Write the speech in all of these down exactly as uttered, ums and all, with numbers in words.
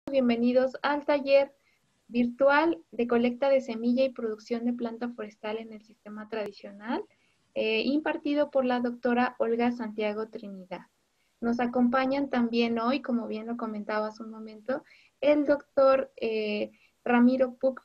Bienvenidos al taller virtual de colecta de semilla y producción de planta forestal en el sistema tradicional, eh, impartido por la doctora Olga Santiago Trinidad. Nos acompañan también hoy, como bien lo comentaba hace un momento, el doctor eh, Ramiro Puc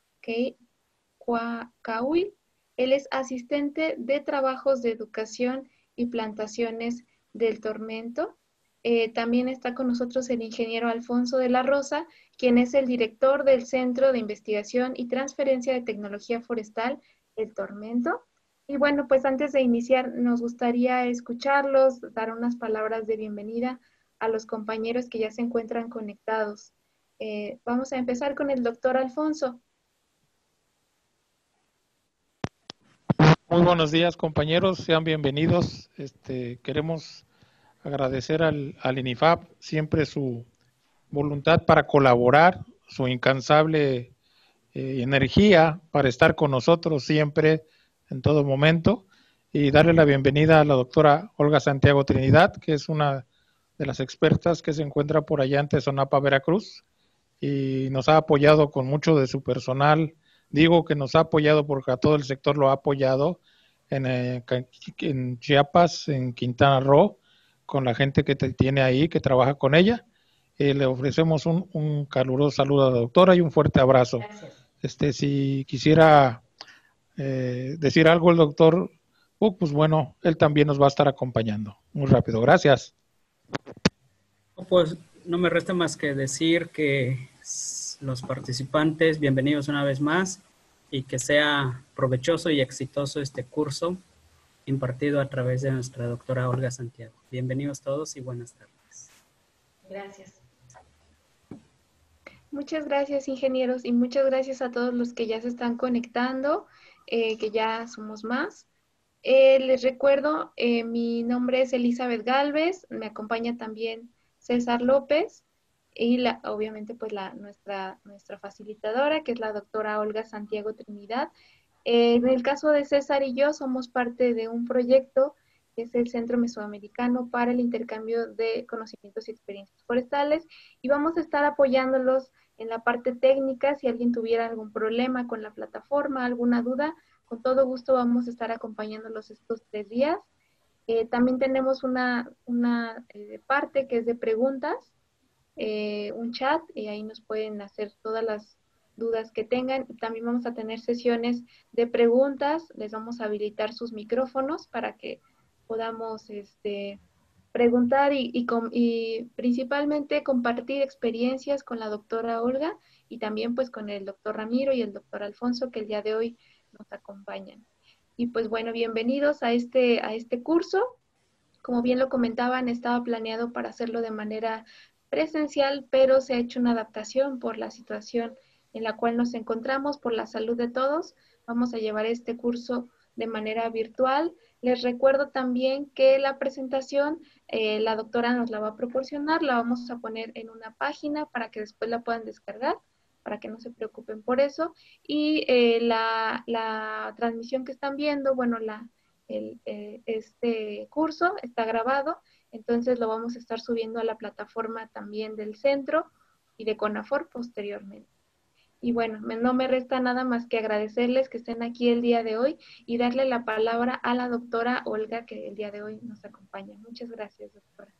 Cauil. Él es asistente de trabajos de educación y plantaciones del Tormento. Eh, también está con nosotros el ingeniero Alfonso de la Rosa, quien es el director del Centro de Investigación y Transferencia de Tecnología Forestal, el Tormento. Y bueno, pues antes de iniciar, nos gustaría escucharlos, dar unas palabras de bienvenida a los compañeros que ya se encuentran conectados. Eh, vamos a empezar con el doctor Alfonso. Muy buenos días, compañeros, sean bienvenidos. Este, queremos agradecer al, al INIFAP siempre su voluntad para colaborar, su incansable eh, energía para estar con nosotros siempre, en todo momento, y darle la bienvenida a la doctora Olga Santiago Trinidad, que es una de las expertas que se encuentra por allá en Tezonapa, Veracruz, y nos ha apoyado con mucho de su personal. Digo que nos ha apoyado porque a todo el sector lo ha apoyado en, eh, en Chiapas, en Quintana Roo, con la gente que te tiene ahí, que trabaja con ella. Eh, le ofrecemos un, un caluroso saludo a la doctora y un fuerte abrazo. Gracias. Este, si quisiera eh, decir algo el doctor, uh, pues bueno, él también nos va a estar acompañando. Muy rápido, gracias. Pues no me resta más que decir que los participantes, bienvenidos una vez más y que sea provechoso y exitoso este curso impartido a través de nuestra doctora Olga Santiago. Bienvenidos todos y buenas tardes. Gracias. Muchas gracias, ingenieros, y muchas gracias a todos los que ya se están conectando, eh, que ya somos más. Eh, les recuerdo, eh, mi nombre es Elizabeth Galvez, me acompaña también César López y la, obviamente pues la, nuestra, nuestra facilitadora, que es la doctora Olga Santiago Trinidad. Eh, en el caso de César y yo somos parte de un proyecto que es el Centro Mesoamericano para el Intercambio de Conocimientos y Experiencias Forestales, y vamos a estar apoyándolos en la parte técnica. Si alguien tuviera algún problema con la plataforma, alguna duda, con todo gusto vamos a estar acompañándolos estos tres días. Eh, también tenemos una, una eh, parte que es de preguntas, eh, un chat, y ahí nos pueden hacer todas las dudas que tengan. También vamos a tener sesiones de preguntas, les vamos a habilitar sus micrófonos para que podamos este, preguntar y, y, y principalmente compartir experiencias con la doctora Olga y también pues con el doctor Ramiro y el doctor Alfonso, que el día de hoy nos acompañan. Y pues bueno, bienvenidos a este, a este curso. Como bien lo comentaban, estaba planeado para hacerlo de manera presencial, pero se ha hecho una adaptación por la situación en la cual nos encontramos, por la salud de todos. Vamos a llevar este curso de manera virtual. Les recuerdo también que la presentación, eh, la doctora nos la va a proporcionar, la vamos a poner en una página para que después la puedan descargar, para que no se preocupen por eso. Y eh, la, la transmisión que están viendo, bueno, la, el, eh, este curso está grabado, entonces lo vamos a estar subiendo a la plataforma también del centro y de CONAFOR posteriormente. Y bueno, no me resta nada más que agradecerles que estén aquí el día de hoy y darle la palabra a la doctora Olga, que el día de hoy nos acompaña. Muchas gracias, doctora.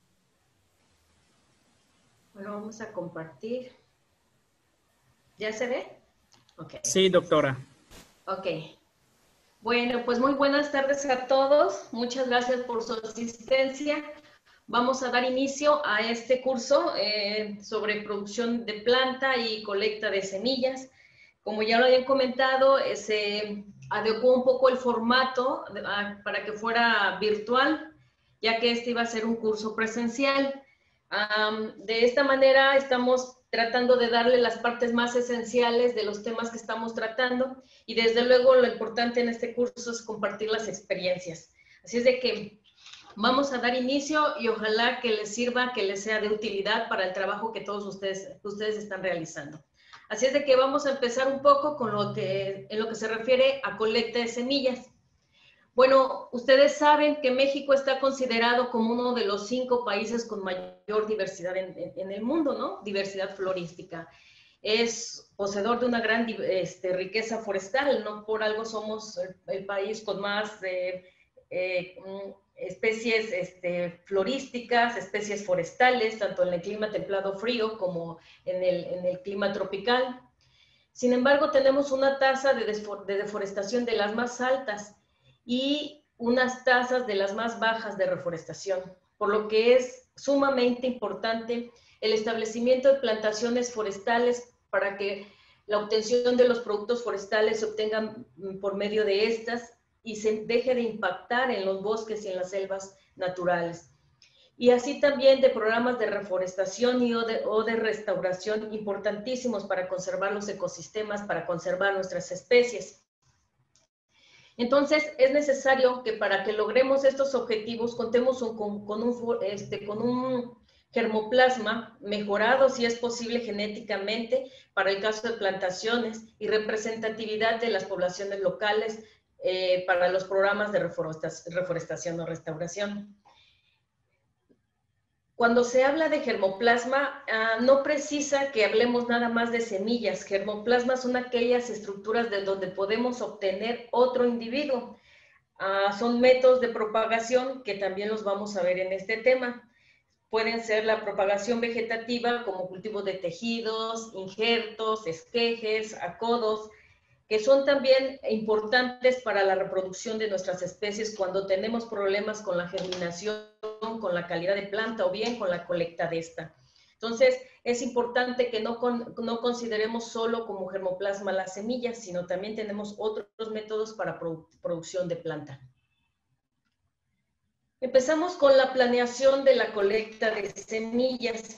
Bueno, vamos a compartir. ¿Ya se ve? Okay. Sí, doctora. Ok. Bueno, pues muy buenas tardes a todos. Muchas gracias por su asistencia. Vamos a dar inicio a este curso eh, sobre producción de planta y colecta de semillas. Como ya lo habían comentado, eh, se adecuó un poco el formato de, a, para que fuera virtual, ya que este iba a ser un curso presencial. Um, de esta manera estamos tratando de darle las partes más esenciales de los temas que estamos tratando, y desde luego lo importante en este curso es compartir las experiencias. Así es de que vamos a dar inicio y ojalá que les sirva, que les sea de utilidad para el trabajo que todos ustedes, ustedes están realizando. Así es de que vamos a empezar un poco con lo que, en lo que se refiere a colecta de semillas. Bueno, ustedes saben que México está considerado como uno de los cinco países con mayor diversidad en, en, en el mundo, ¿no? Diversidad florística. Es poseedor de una gran este, riqueza forestal, no por algo somos el, el país con más eh, eh, especies este, florísticas, especies forestales, tanto en el clima templado frío como en el, en el clima tropical. Sin embargo, tenemos una tasa de, de deforestación de las más altas y unas tasas de las más bajas de reforestación, por lo que es sumamente importante el establecimiento de plantaciones forestales para que la obtención de los productos forestales se obtengan por medio de estas y se deje de impactar en los bosques y en las selvas naturales. Y así también de programas de reforestación y o de, o de restauración importantísimos para conservar los ecosistemas, para conservar nuestras especies. Entonces, es necesario que para que logremos estos objetivos contemos con, con, un, este, con un germoplasma mejorado, si es posible, genéticamente, para el caso de plantaciones y representatividad de las poblaciones locales eh, para los programas de reforestación, reforestación o restauración. Cuando se habla de germoplasma, uh, no precisa que hablemos nada más de semillas. Germoplasma son aquellas estructuras de donde podemos obtener otro individuo. Uh, son métodos de propagación que también los vamos a ver en este tema. Pueden ser la propagación vegetativa como cultivo de tejidos, injertos, esquejes, acodos, que son también importantes para la reproducción de nuestras especies cuando tenemos problemas con la germinación, con la calidad de planta o bien con la colecta de esta. Entonces, es importante que no, con, no consideremos solo como germoplasma las semillas, sino también tenemos otros métodos para produ producción de planta. Empezamos con la planeación de la colecta de semillas.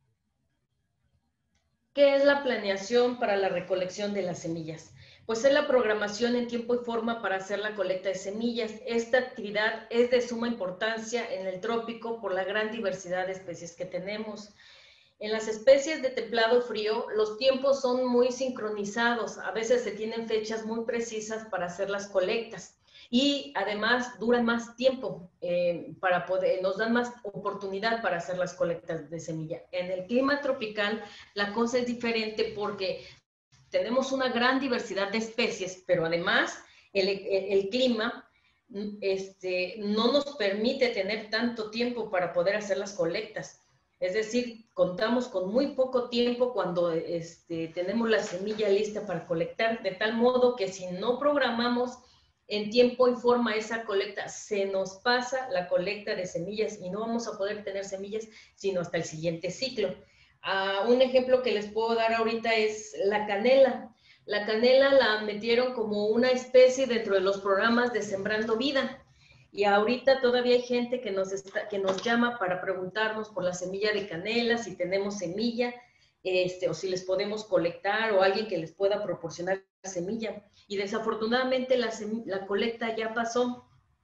¿Qué es la planeación para la recolección de las semillas? Pues es la programación en tiempo y forma para hacer la colecta de semillas. Esta actividad es de suma importancia en el trópico por la gran diversidad de especies que tenemos. En las especies de templado frío, los tiempos son muy sincronizados. A veces se tienen fechas muy precisas para hacer las colectas. Y además duran más tiempo, eh, para poder, nos dan más oportunidad para hacer las colectas de semilla. En el clima tropical la cosa es diferente porque tenemos una gran diversidad de especies, pero además el, el, el clima este, no nos permite tener tanto tiempo para poder hacer las colectas. Es decir, contamos con muy poco tiempo cuando este, tenemos la semilla lista para colectar, de tal modo que si no programamos en tiempo y forma esa colecta, se nos pasa la colecta de semillas y no vamos a poder tener semillas sino hasta el siguiente ciclo. Uh, un ejemplo que les puedo dar ahorita es la canela. La canela la metieron como una especie dentro de los programas de Sembrando Vida. Y ahorita todavía hay gente que nos, está, que nos llama para preguntarnos por la semilla de canela, si tenemos semilla, este, o si les podemos colectar, o alguien que les pueda proporcionar la semilla. Y desafortunadamente la, la colecta ya pasó.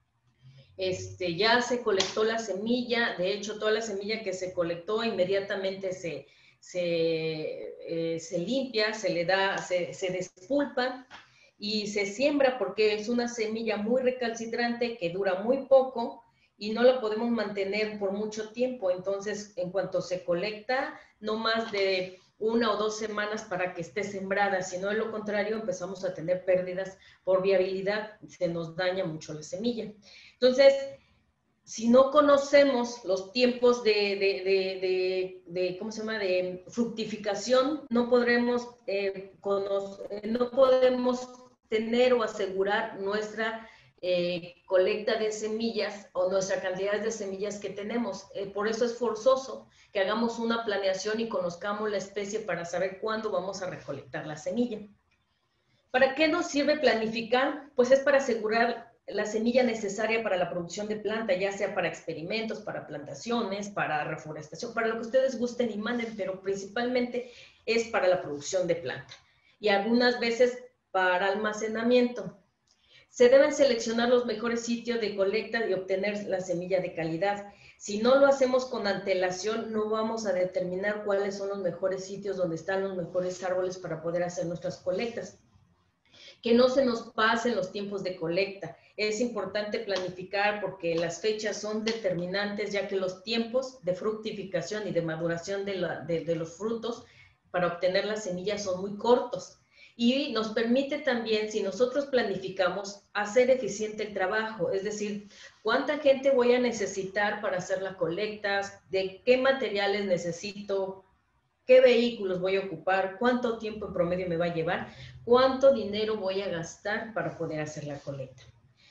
Este, ya se colectó la semilla, de hecho toda la semilla que se colectó inmediatamente se, se, eh, se limpia, se le da, se, se despulpa y se siembra porque es una semilla muy recalcitrante que dura muy poco y no la podemos mantener por mucho tiempo. Entonces, en cuanto se colecta, no más de una o dos semanas para que esté sembrada, si no de lo contrario empezamos a tener pérdidas por viabilidad, se nos daña mucho la semilla. Entonces, si no conocemos los tiempos de, de, de, de, de ¿cómo se llama?, de fructificación, no podremos, eh, conocer, no podemos tener o asegurar nuestra eh, colecta de semillas o nuestra cantidad de semillas que tenemos. Eh, por eso es forzoso que hagamos una planeación y conozcamos la especie para saber cuándo vamos a recolectar la semilla. ¿Para qué nos sirve planificar? Pues es para asegurar la semilla necesaria para la producción de planta, ya sea para experimentos, para plantaciones, para reforestación, para lo que ustedes gusten y manden, pero principalmente es para la producción de planta. Y algunas veces para almacenamiento. Se deben seleccionar los mejores sitios de colecta y obtener la semilla de calidad. Si no lo hacemos con antelación, no vamos a determinar cuáles son los mejores sitios donde están los mejores árboles para poder hacer nuestras colectas. que no se nos pasen los tiempos de colecta. Es importante planificar porque las fechas son determinantes, ya que los tiempos de fructificación y de maduración de, la, de, de los frutos para obtener las semillas son muy cortos. Y nos permite también, si nosotros planificamos, hacer eficiente el trabajo, es decir, cuánta gente voy a necesitar para hacer las colectas, de qué materiales necesito, qué vehículos voy a ocupar, cuánto tiempo en promedio me va a llevar, cuánto dinero voy a gastar para poder hacer la colecta.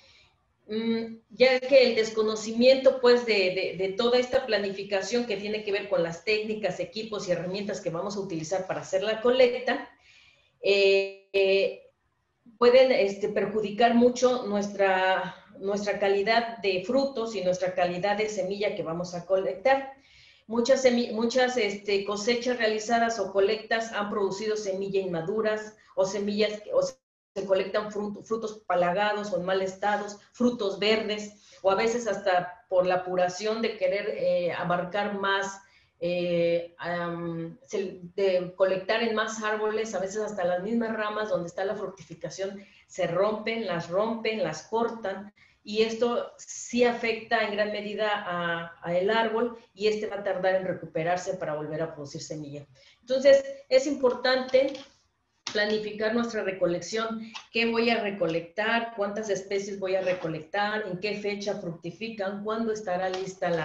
Mm, ya que el desconocimiento pues de, de, de toda esta planificación que tiene que ver con las técnicas, equipos y herramientas que vamos a utilizar para hacer la colecta, Eh, eh, pueden este, perjudicar mucho nuestra, nuestra calidad de frutos y nuestra calidad de semilla que vamos a colectar. Muchas, muchas este, cosechas realizadas o colectas han producido semillas inmaduras o semillas, o se colectan frutos, frutos palagados o en mal estado, frutos verdes, o a veces hasta por la apuración de querer eh, abarcar más, Eh, um, de colectar en más árboles, a veces hasta las mismas ramas donde está la fructificación se rompen, las rompen, las cortan, y esto sí afecta en gran medida a, a el árbol, y este va a tardar en recuperarse para volver a producir semilla. Entonces es importante planificar nuestra recolección, qué voy a recolectar, cuántas especies voy a recolectar, en qué fecha fructifican, cuándo estará lista la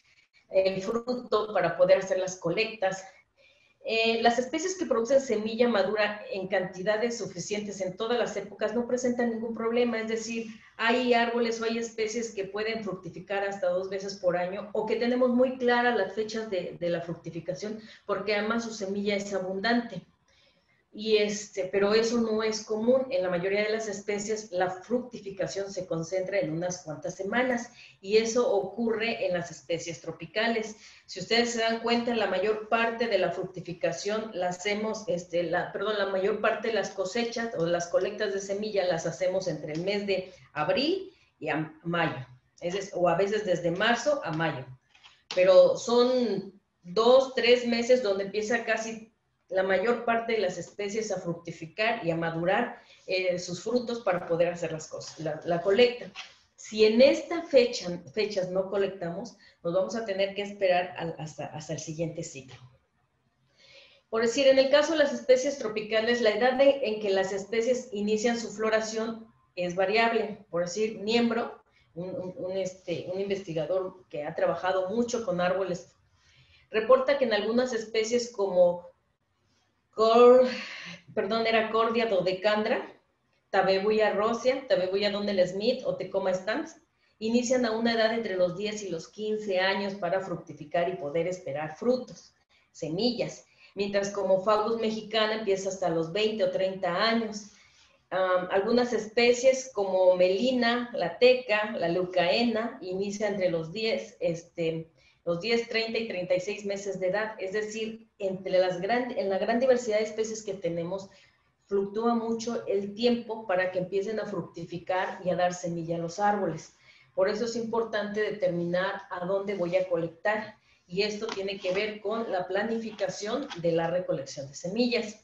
el fruto para poder hacer las colectas. Eh, las especies que producen semilla madura en cantidades suficientes en todas las épocas no presentan ningún problema, es decir, hay árboles o hay especies que pueden fructificar hasta dos veces por año, o que tenemos muy claras las fechas de, de la fructificación, porque además su semilla es abundante. Y este, pero eso no es común. En la mayoría de las especies la fructificación se concentra en unas cuantas semanas, y eso ocurre en las especies tropicales. Si ustedes se dan cuenta, la mayor parte de la fructificación la hacemos, este, la, perdón, la mayor parte de las cosechas o las colectas de semilla las hacemos entre el mes de abril y a mayo, es decir, o a veces desde marzo a mayo. Pero son dos, tres meses donde empieza casi la mayor parte de las especies a fructificar y a madurar eh, sus frutos para poder hacer las cosas, la, la colecta. Si en esta fecha, fechas no colectamos, nos vamos a tener que esperar al, hasta, hasta el siguiente ciclo. Por decir, en el caso de las especies tropicales, la edad de, en que las especies inician su floración es variable. Por decir, Niembro, un, un, un, este, un investigador que ha trabajado mucho con árboles, reporta que en algunas especies como Cor, perdón, era Cordia dodecandra, Tabebuia rosea, Tabebuia Donnell Smith o Tecoma stans, inician a una edad entre los diez y los quince años para fructificar y poder esperar frutos, semillas, mientras como Fagus mexicana empieza hasta los veinte o treinta años. Um, algunas especies como Melina, la teca, la leucaena, inicia entre los diez, este, los diez, treinta y treinta y seis meses de edad, es decir, entre las gran, en la gran diversidad de especies que tenemos, fluctúa mucho el tiempo para que empiecen a fructificar y a dar semilla a los árboles. Por eso es importante determinar a dónde voy a colectar, y esto tiene que ver con la planificación de la recolección de semillas.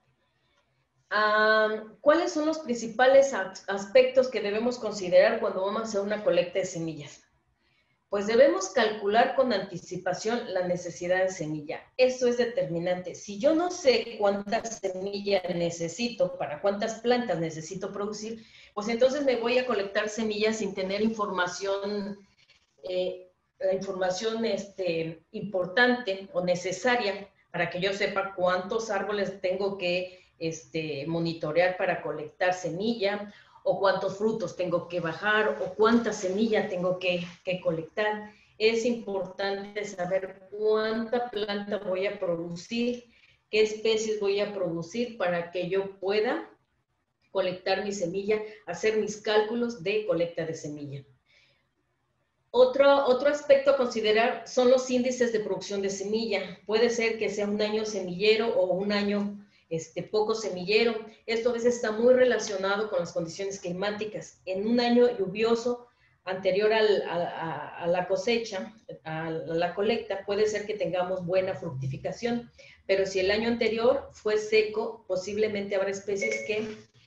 Um, ¿Cuáles son los principales aspectos que debemos considerar cuando vamos a hacer una colecta de semillas? Pues debemos calcular con anticipación la necesidad de semilla. Eso es determinante. Si yo no sé cuántas semillas necesito, para cuántas plantas necesito producir, pues entonces me voy a colectar semillas sin tener información, eh, la información este, importante o necesaria para que yo sepa cuántos árboles tengo que este, monitorear para colectar semilla, o cuántos frutos tengo que bajar, o cuánta semilla tengo que, que colectar. Es importante saber cuánta planta voy a producir, qué especies voy a producir para que yo pueda colectar mi semilla, hacer mis cálculos de colecta de semilla. Otro, otro aspecto a considerar son los índices de producción de semilla. Puede ser que sea un año semillero o un año Este, poco semillero. Esto a veces está muy relacionado con las condiciones climáticas. En un año lluvioso anterior al, a, a la cosecha, a la colecta, puede ser que tengamos buena fructificación, pero si el año anterior fue seco, posiblemente habrá especies que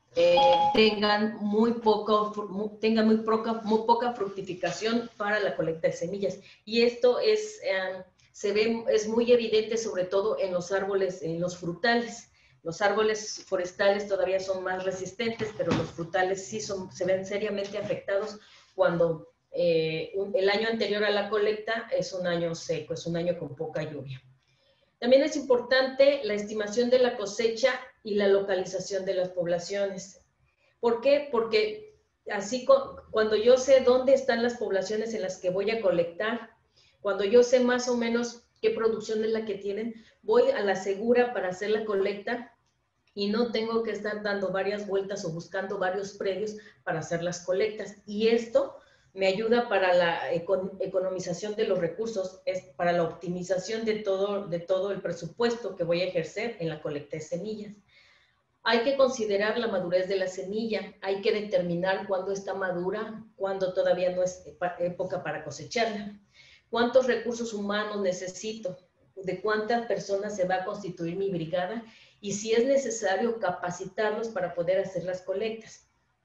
eh, tengan, muy poco, tengan muy, poca, muy poca fructificación para la colecta de semillas. Y esto es, eh, se ve, es muy evidente sobre todo en los árboles, en los frutales. Los árboles forestales todavía son más resistentes, pero los frutales sí son, se ven seriamente afectados cuando eh, un, el año anterior a la colecta es un año seco, es un año con poca lluvia. También es importante la estimación de la cosecha y la localización de las poblaciones. ¿Por qué? Porque así cuando yo sé dónde están las poblaciones en las que voy a colectar, cuando yo sé más o menos qué producción es la que tienen, voy a la segura para hacer la colecta y no tengo que estar dando varias vueltas o buscando varios predios para hacer las colectas. Y esto me ayuda para la economización de los recursos, es para la optimización de todo, de todo el presupuesto que voy a ejercer en la colecta de semillas. Hay que considerar la madurez de la semilla, hay que determinar cuándo está madura, cuándo todavía no es época para cosecharla, cuántos recursos humanos necesito, de cuántas personas se va a constituir mi brigada y si es necesario capacitarlos para poder hacer las colectas.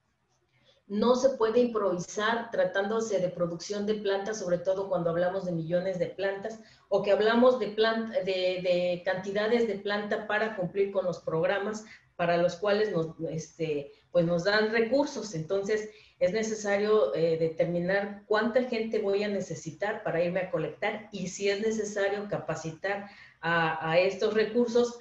No se puede improvisar tratándose de producción de plantas, sobre todo cuando hablamos de millones de plantas o que hablamos de, planta, de, de cantidades de planta para cumplir con los programas para los cuales nos, este, pues nos dan recursos. Entonces, es necesario eh, determinar cuánta gente voy a necesitar para irme a colectar y si es necesario capacitar a, a estos recursos,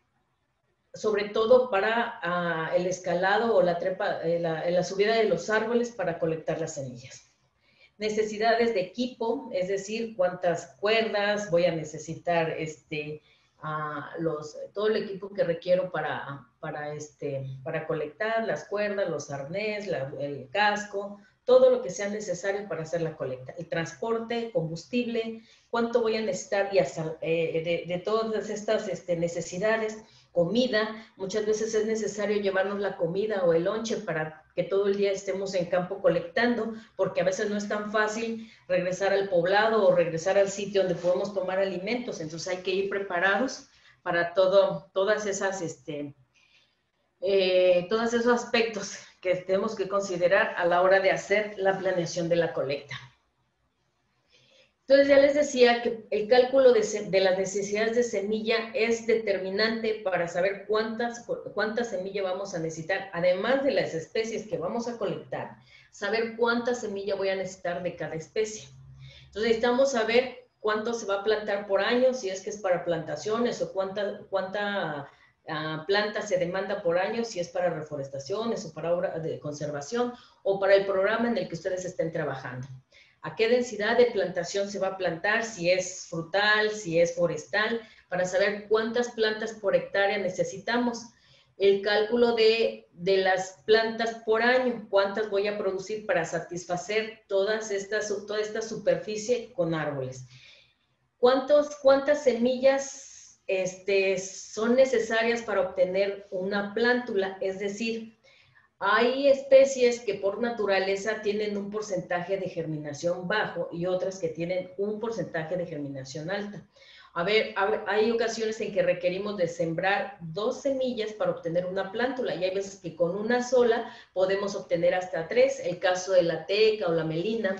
sobre todo para uh, el escalado o la, trepa, eh, la, la subida de los árboles para colectar las semillas. Necesidades de equipo, es decir, cuántas cuerdas voy a necesitar, este, uh, los, todo el equipo que requiero para, para, este, para colectar, las cuerdas, los arnés, la, el casco, todo lo que sea necesario para hacer la colecta. El transporte, combustible, cuánto voy a necesitar y hasta, eh, de, de todas estas este, necesidades. Comida, muchas veces es necesario llevarnos la comida o el lonche para que todo el día estemos en campo colectando, porque a veces no es tan fácil regresar al poblado o regresar al sitio donde podemos tomar alimentos, entonces hay que ir preparados para todo, todas esas, este, eh, todos esos aspectos que tenemos que considerar a la hora de hacer la planeación de la colecta. Entonces ya les decía que el cálculo de, de las necesidades de semilla es determinante para saber cuántas, cuánta semilla vamos a necesitar, además de las especies que vamos a colectar, saber cuánta semilla voy a necesitar de cada especie. Entonces necesitamos saber cuánto se va a plantar por año, si es que es para plantaciones o cuánta, cuánta uh, planta se demanda por año, si es para reforestaciones o para obra de conservación o para el programa en el que ustedes estén trabajando. A qué densidad de plantación se va a plantar, si es frutal, si es forestal, para saber cuántas plantas por hectárea necesitamos. El cálculo de, de las plantas por año, cuántas voy a producir para satisfacer todas estas, toda esta superficie con árboles. ¿Cuántos, cuántas semillas este, son necesarias para obtener una plántula? Es decir, hay especies que por naturaleza tienen un porcentaje de germinación bajo y otras que tienen un porcentaje de germinación alta. A ver, a ver, hay ocasiones en que requerimos de sembrar dos semillas para obtener una plántula y hay veces que con una sola podemos obtener hasta tres. El caso de la teca o la melina,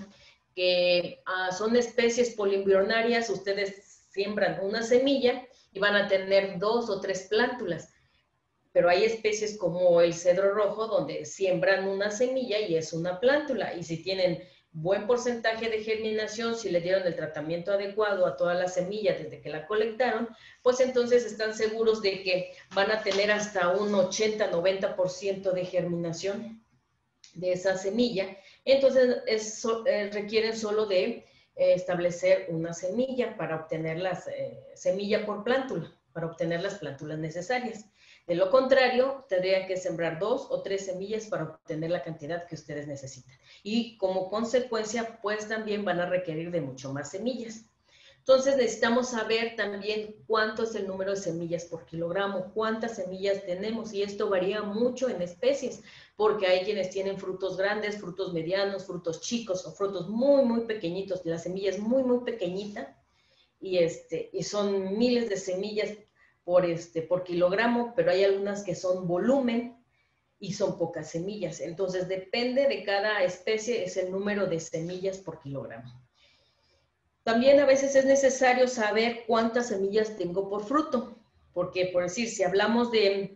que uh, son especies polimbrionarias, ustedes siembran una semilla y van a tener dos o tres plántulas. Pero hay especies como el cedro rojo donde siembran una semilla y es una plántula. Y si tienen buen porcentaje de germinación, si le dieron el tratamiento adecuado a toda la semilla desde que la colectaron, pues entonces están seguros de que van a tener hasta un ochenta a noventa por ciento de germinación de esa semilla. Entonces es, eh, requieren solo de eh, establecer una semilla para obtener las eh, semilla por plántula, para obtener las plántulas necesarias. De lo contrario, tendrían que sembrar dos o tres semillas para obtener la cantidad que ustedes necesitan. Y como consecuencia, pues también van a requerir de mucho más semillas. Entonces necesitamos saber también cuánto es el número de semillas por kilogramo, cuántas semillas tenemos, y esto varía mucho en especies, porque hay quienes tienen frutos grandes, frutos medianos, frutos chicos o frutos muy, muy pequeñitos. La semilla es muy, muy pequeñita y, este, y son miles de semillas por, este, por kilogramo, pero hay algunas que son volumen y son pocas semillas. Entonces, depende de cada especie, es el número de semillas por kilogramo. También a veces es necesario saber cuántas semillas tengo por fruto, porque, por decir, si hablamos de,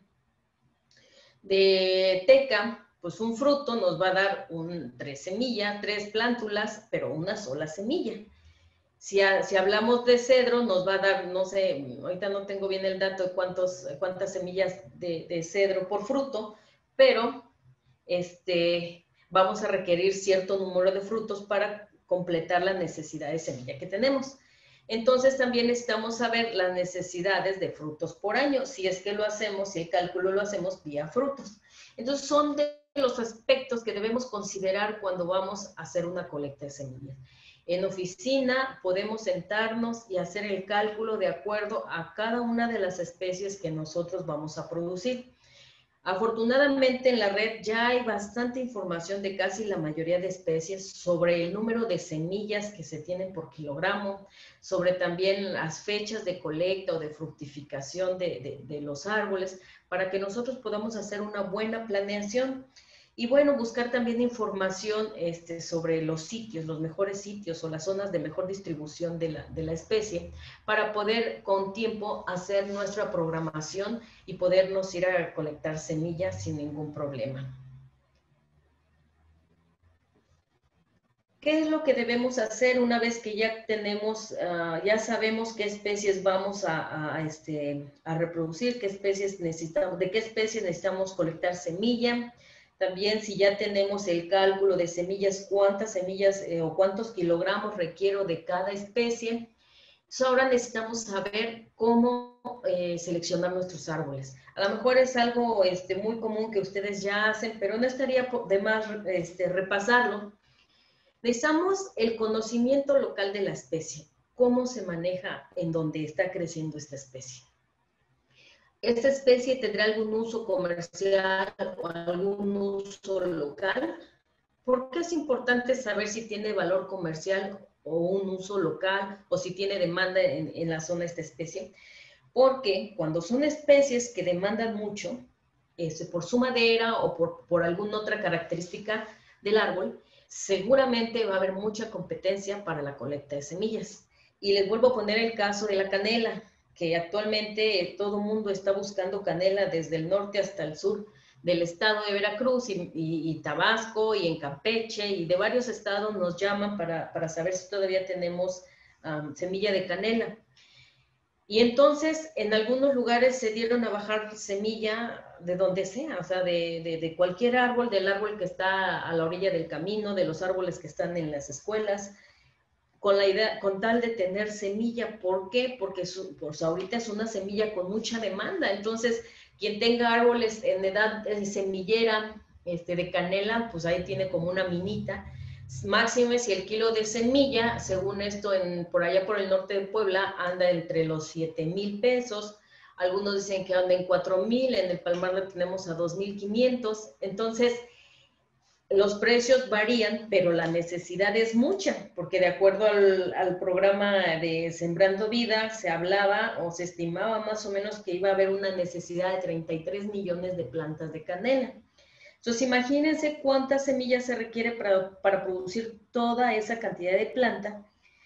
de teca, pues un fruto nos va a dar un, tres semillas, tres plántulas, pero una sola semilla. Si, a, si hablamos de cedro, nos va a dar, no sé, ahorita no tengo bien el dato de cuántos, cuántas semillas de, de cedro por fruto, pero este, vamos a requerir cierto número de frutos para completar la necesidad de semilla que tenemos. Entonces también necesitamos saber las necesidades de frutos por año, si es que lo hacemos, si el cálculo lo hacemos vía frutos. Entonces son de los aspectos que debemos considerar cuando vamos a hacer una colecta de semillas. En oficina podemos sentarnos y hacer el cálculo de acuerdo a cada una de las especies que nosotros vamos a producir. Afortunadamente en la red ya hay bastante información de casi la mayoría de especies sobre el número de semillas que se tienen por kilogramo, sobre también las fechas de colecta o de fructificación de, de, de los árboles, para que nosotros podamos hacer una buena planeación. Y bueno, buscar también información este, sobre los sitios, los mejores sitios o las zonas de mejor distribución de la, de la especie, para poder con tiempo hacer nuestra programación y podernos ir a colectar semillas sin ningún problema. ¿Qué es lo que debemos hacer una vez que ya tenemos, uh, ya sabemos qué especies vamos a, a, este, a reproducir, qué especies necesitamos, de qué especies necesitamos colectar semilla? También si ya tenemos el cálculo de semillas, cuántas semillas eh, o cuántos kilogramos requiero de cada especie. Entonces ahora necesitamos saber cómo eh, seleccionar nuestros árboles. A lo mejor es algo este, muy común que ustedes ya hacen, pero no estaría de más este, repasarlo. Necesitamos el conocimiento local de la especie, cómo se maneja en donde está creciendo esta especie. ¿Esta especie tendrá algún uso comercial o algún uso local? ¿Por qué es importante saber si tiene valor comercial o un uso local o si tiene demanda en, en la zona de esta especie? Porque cuando son especies que demandan mucho, este, por su madera o por, por alguna otra característica del árbol, seguramente va a haber mucha competencia para la colecta de semillas. Y les vuelvo a poner el caso de la canela, que actualmente todo el mundo está buscando canela desde el norte hasta el sur del estado de Veracruz y, y, y Tabasco y en Campeche y de varios estados nos llaman para, para saber si todavía tenemos um, semilla de canela. Y entonces en algunos lugares se dieron a bajar semilla de donde sea, o sea, de, de, de cualquier árbol, del árbol que está a la orilla del camino, de los árboles que están en las escuelas, con la idea, con tal de tener semilla. ¿Por qué? Porque su, pues ahorita es una semilla con mucha demanda. Entonces, quien tenga árboles en edad de semillera este, de canela, pues ahí tiene como una minita. Máxime si el kilo de semilla, según esto, en, por allá por el norte de Puebla, anda entre los siete mil pesos. Algunos dicen que anda en cuatro mil, en el Palmar lo tenemos a dos mil quinientos. Entonces, los precios varían, pero la necesidad es mucha, porque de acuerdo al, al programa de Sembrando Vida, se hablaba o se estimaba más o menos que iba a haber una necesidad de treinta y tres millones de plantas de canela. Entonces, imagínense cuántas semillas se requiere para, para producir toda esa cantidad de planta.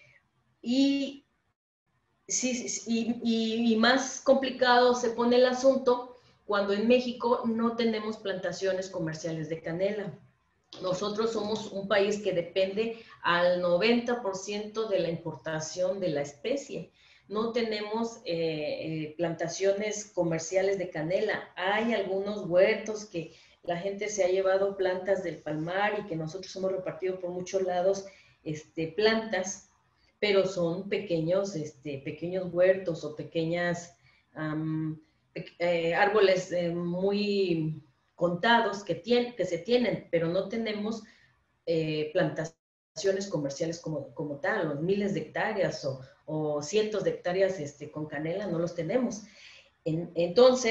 Y, sí, y, y, y más complicado se pone el asunto cuando en México no tenemos plantaciones comerciales de canela. Nosotros somos un país que depende al noventa por ciento de la importación de la especie. No tenemos eh, eh, plantaciones comerciales de canela. Hay algunos huertos que la gente se ha llevado plantas del palmar y que nosotros hemos repartido por muchos lados este, plantas, pero son pequeños, este, pequeños huertos o pequeñas um, pe eh, árboles eh, muy contados que, tiene, que se tienen, pero no tenemos eh, plantaciones comerciales como, como tal, o miles de hectáreas o, o cientos de hectáreas este, con canela, no los tenemos. En, entonces,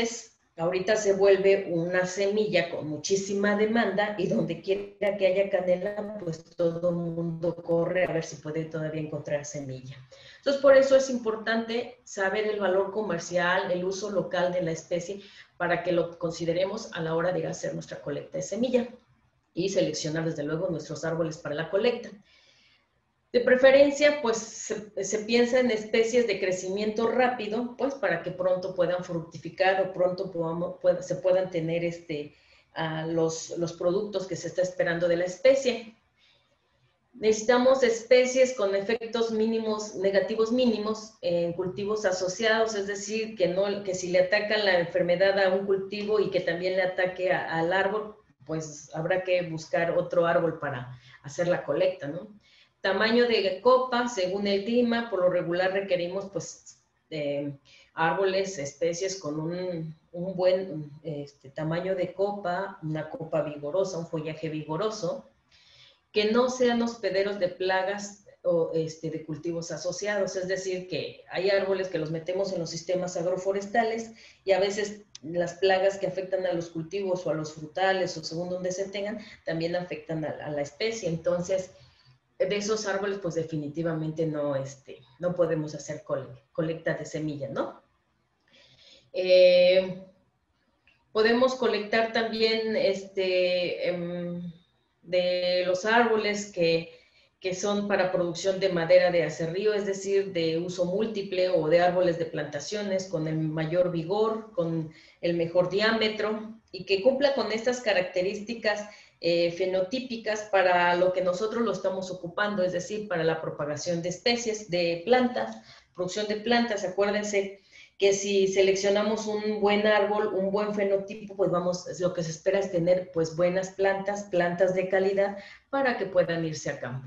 ahorita se vuelve una semilla con muchísima demanda y donde quiera que haya canela, pues todo el mundo corre a ver si puede todavía encontrar semilla. Entonces, por eso es importante saber el valor comercial, el uso local de la especie, para que lo consideremos a la hora de hacer nuestra colecta de semilla y seleccionar, desde luego, nuestros árboles para la colecta. De preferencia, pues se, se piensa en especies de crecimiento rápido, pues para que pronto puedan fructificar o pronto podamos, pueda, se puedan tener este, uh, los, los productos que se está esperando de la especie. Necesitamos especies con efectos mínimos, negativos mínimos en cultivos asociados, es decir, que, no, que si le atacan la enfermedad a un cultivo y que también le ataque a, al árbol, pues habrá que buscar otro árbol para hacer la colecta, ¿no? Tamaño de copa, según el clima, por lo regular requerimos pues eh, árboles, especies con un, un buen este, tamaño de copa, una copa vigorosa, un follaje vigoroso, que no sean hospederos de plagas o este, de cultivos asociados, es decir, que hay árboles que los metemos en los sistemas agroforestales y a veces las plagas que afectan a los cultivos o a los frutales o según donde se tengan, también afectan a, a la especie. Entonces, de esos árboles, pues definitivamente no, este, no podemos hacer cole, colecta de semillas, ¿no? Eh, podemos colectar también este, eh, de los árboles que, que son para producción de madera de acerrío, es decir, de uso múltiple, o de árboles de plantaciones con el mayor vigor, con el mejor diámetro, y que cumpla con estas características Eh, fenotípicas para lo que nosotros lo estamos ocupando, es decir, para la propagación de especies, de plantas, producción de plantas. Acuérdense que si seleccionamos un buen árbol, un buen fenotipo, pues vamos, lo que se espera es tener pues buenas plantas, plantas de calidad para que puedan irse a campo.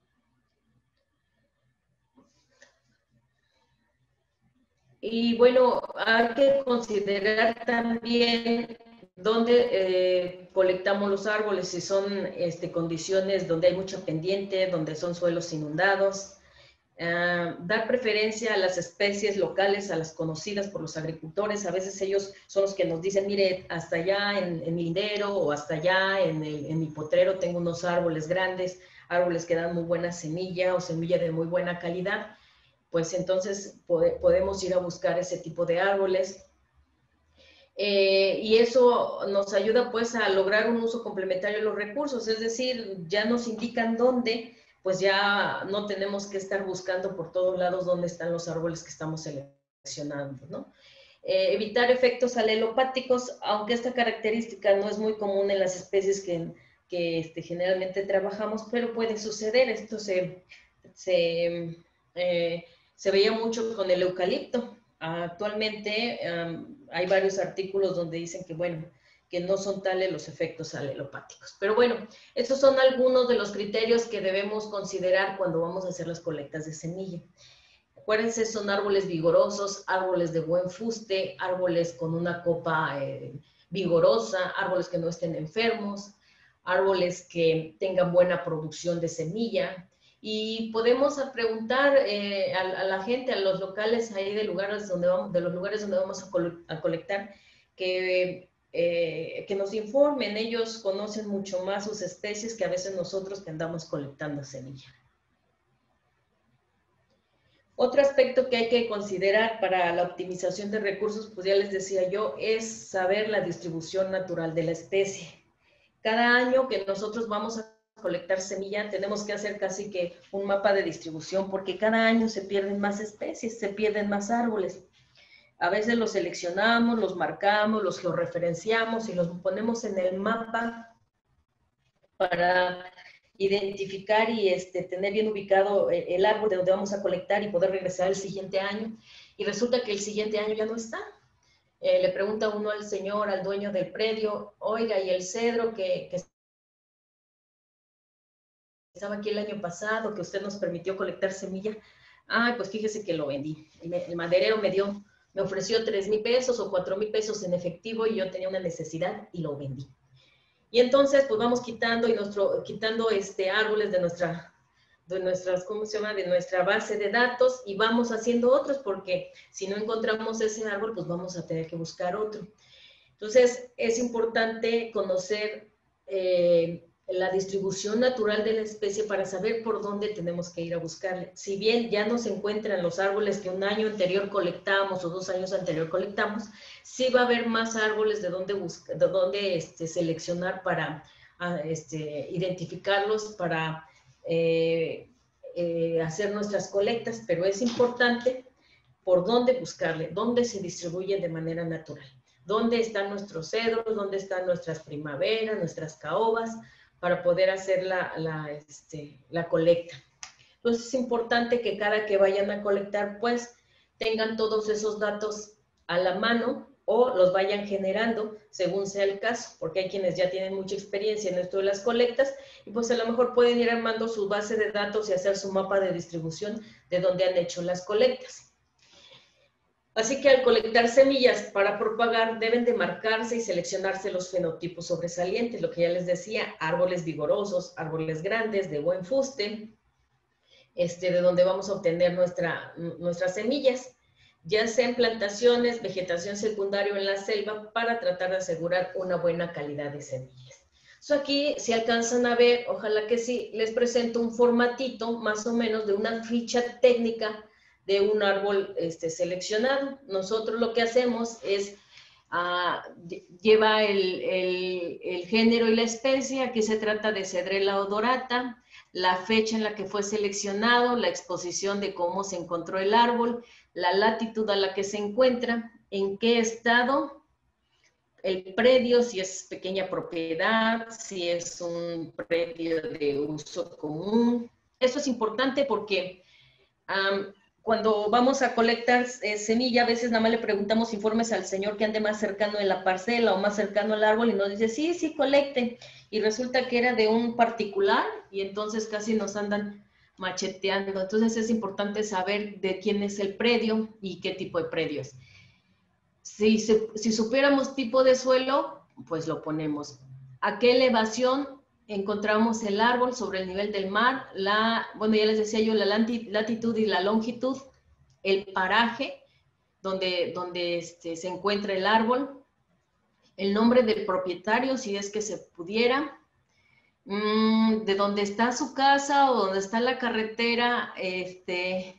Y bueno, hay que considerar también dónde eh, colectamos los árboles, si son este, condiciones donde hay mucha pendiente, donde son suelos inundados. Uh, dar preferencia a las especies locales, a las conocidas por los agricultores. A veces ellos son los que nos dicen, mire, hasta allá en, en mi lindero o hasta allá en, el, en mi potrero tengo unos árboles grandes, árboles que dan muy buena semilla o semilla de muy buena calidad. Pues entonces pode, podemos ir a buscar ese tipo de árboles. Eh, y eso nos ayuda pues a lograr un uso complementario de los recursos, es decir, ya nos indican dónde, pues ya no tenemos que estar buscando por todos lados dónde están los árboles que estamos seleccionando, ¿no? Eh, evitar efectos alelopáticos, aunque esta característica no es muy común en las especies que, que este, generalmente trabajamos, pero puede suceder. Esto se, se, eh, se veía mucho con el eucalipto. Actualmente um, hay varios artículos donde dicen que, bueno, que no son tales los efectos alelopáticos. Pero bueno, estos son algunos de los criterios que debemos considerar cuando vamos a hacer las colectas de semilla. Acuérdense, son árboles vigorosos, árboles de buen fuste, árboles con una copa eh, vigorosa, árboles que no estén enfermos, árboles que tengan buena producción de semilla. Y podemos preguntar eh, a, a la gente, a los locales ahí de, lugares donde vamos, de los lugares donde vamos a, col a colectar, que, eh, que nos informen. Ellos conocen mucho más sus especies que a veces nosotros que andamos colectando semilla. Otro aspecto que hay que considerar para la optimización de recursos, pues ya les decía yo, es saber la distribución natural de la especie. Cada año que nosotros vamos a colectar semilla, tenemos que hacer casi que un mapa de distribución, porque cada año se pierden más especies, se pierden más árboles. A veces los seleccionamos, los marcamos, los georreferenciamos y los ponemos en el mapa para identificar y este, tener bien ubicado el árbol de donde vamos a colectar y poder regresar el siguiente año. Y resulta que el siguiente año ya no está. Eh, le pregunta uno al señor, al dueño del predio, oiga, ¿y el cedro que, que estaba aquí el año pasado, que usted nos permitió colectar semilla? Ah, pues fíjese que lo vendí. El maderero me dio, me ofreció tres mil pesos o cuatro mil pesos en efectivo y yo tenía una necesidad y lo vendí. Y entonces, pues vamos quitando y nuestro, quitando este, árboles de nuestra, de nuestras, ¿cómo se llama? De nuestra base de datos y vamos haciendo otros, porque si no encontramos ese árbol, pues vamos a tener que buscar otro. Entonces, es importante conocer eh, la distribución natural de la especie para saber por dónde tenemos que ir a buscarle. Si bien ya no se encuentran los árboles que un año anterior colectamos o dos años anterior colectamos, sí va a haber más árboles de dónde, buscar, de dónde este, seleccionar para este, identificarlos, para eh, eh, hacer nuestras colectas, pero es importante por dónde buscarle, dónde se distribuye de manera natural, dónde están nuestros cedros, dónde están nuestras primaveras, nuestras caobas, para poder hacer la, la, este, la colecta. Entonces es importante que cada que vayan a colectar, pues tengan todos esos datos a la mano o los vayan generando según sea el caso, porque hay quienes ya tienen mucha experiencia en esto de las colectas y pues a lo mejor pueden ir armando su base de datos y hacer su mapa de distribución de donde han hecho las colectas. Así que al colectar semillas para propagar deben de marcarse y seleccionarse los fenotipos sobresalientes, lo que ya les decía, árboles vigorosos, árboles grandes, de buen fuste, este, de donde vamos a obtener nuestra, nuestras semillas, ya sea en plantaciones, vegetación secundaria o en la selva, para tratar de asegurar una buena calidad de semillas. So aquí, si alcanzan a ver, ojalá que sí, les presento un formatito más o menos de una ficha técnica de un árbol este, seleccionado. Nosotros lo que hacemos es, uh, lleva el, el, el género y la especie, aquí se trata de Cedrela odorata, la fecha en la que fue seleccionado, la exposición de cómo se encontró el árbol, la latitud a la que se encuentra, en qué estado, el predio, si es pequeña propiedad, si es un predio de uso común. Eso es importante porque um, cuando vamos a colectar eh, semilla, a veces nada más le preguntamos informes al señor que ande más cercano en la parcela o más cercano al árbol y nos dice, sí, sí, colecten. Y resulta que era de un particular y entonces casi nos andan macheteando. Entonces es importante saber de quién es el predio y qué tipo de predio es. Si, si supiéramos tipo de suelo, pues lo ponemos. ¿A qué elevación encontramos el árbol sobre el nivel del mar? La, bueno, ya les decía yo, la latitud y la longitud, el paraje donde, donde este, se encuentra el árbol, el nombre del propietario, si es que se pudiera, mmm, de dónde está su casa o dónde está la carretera, este...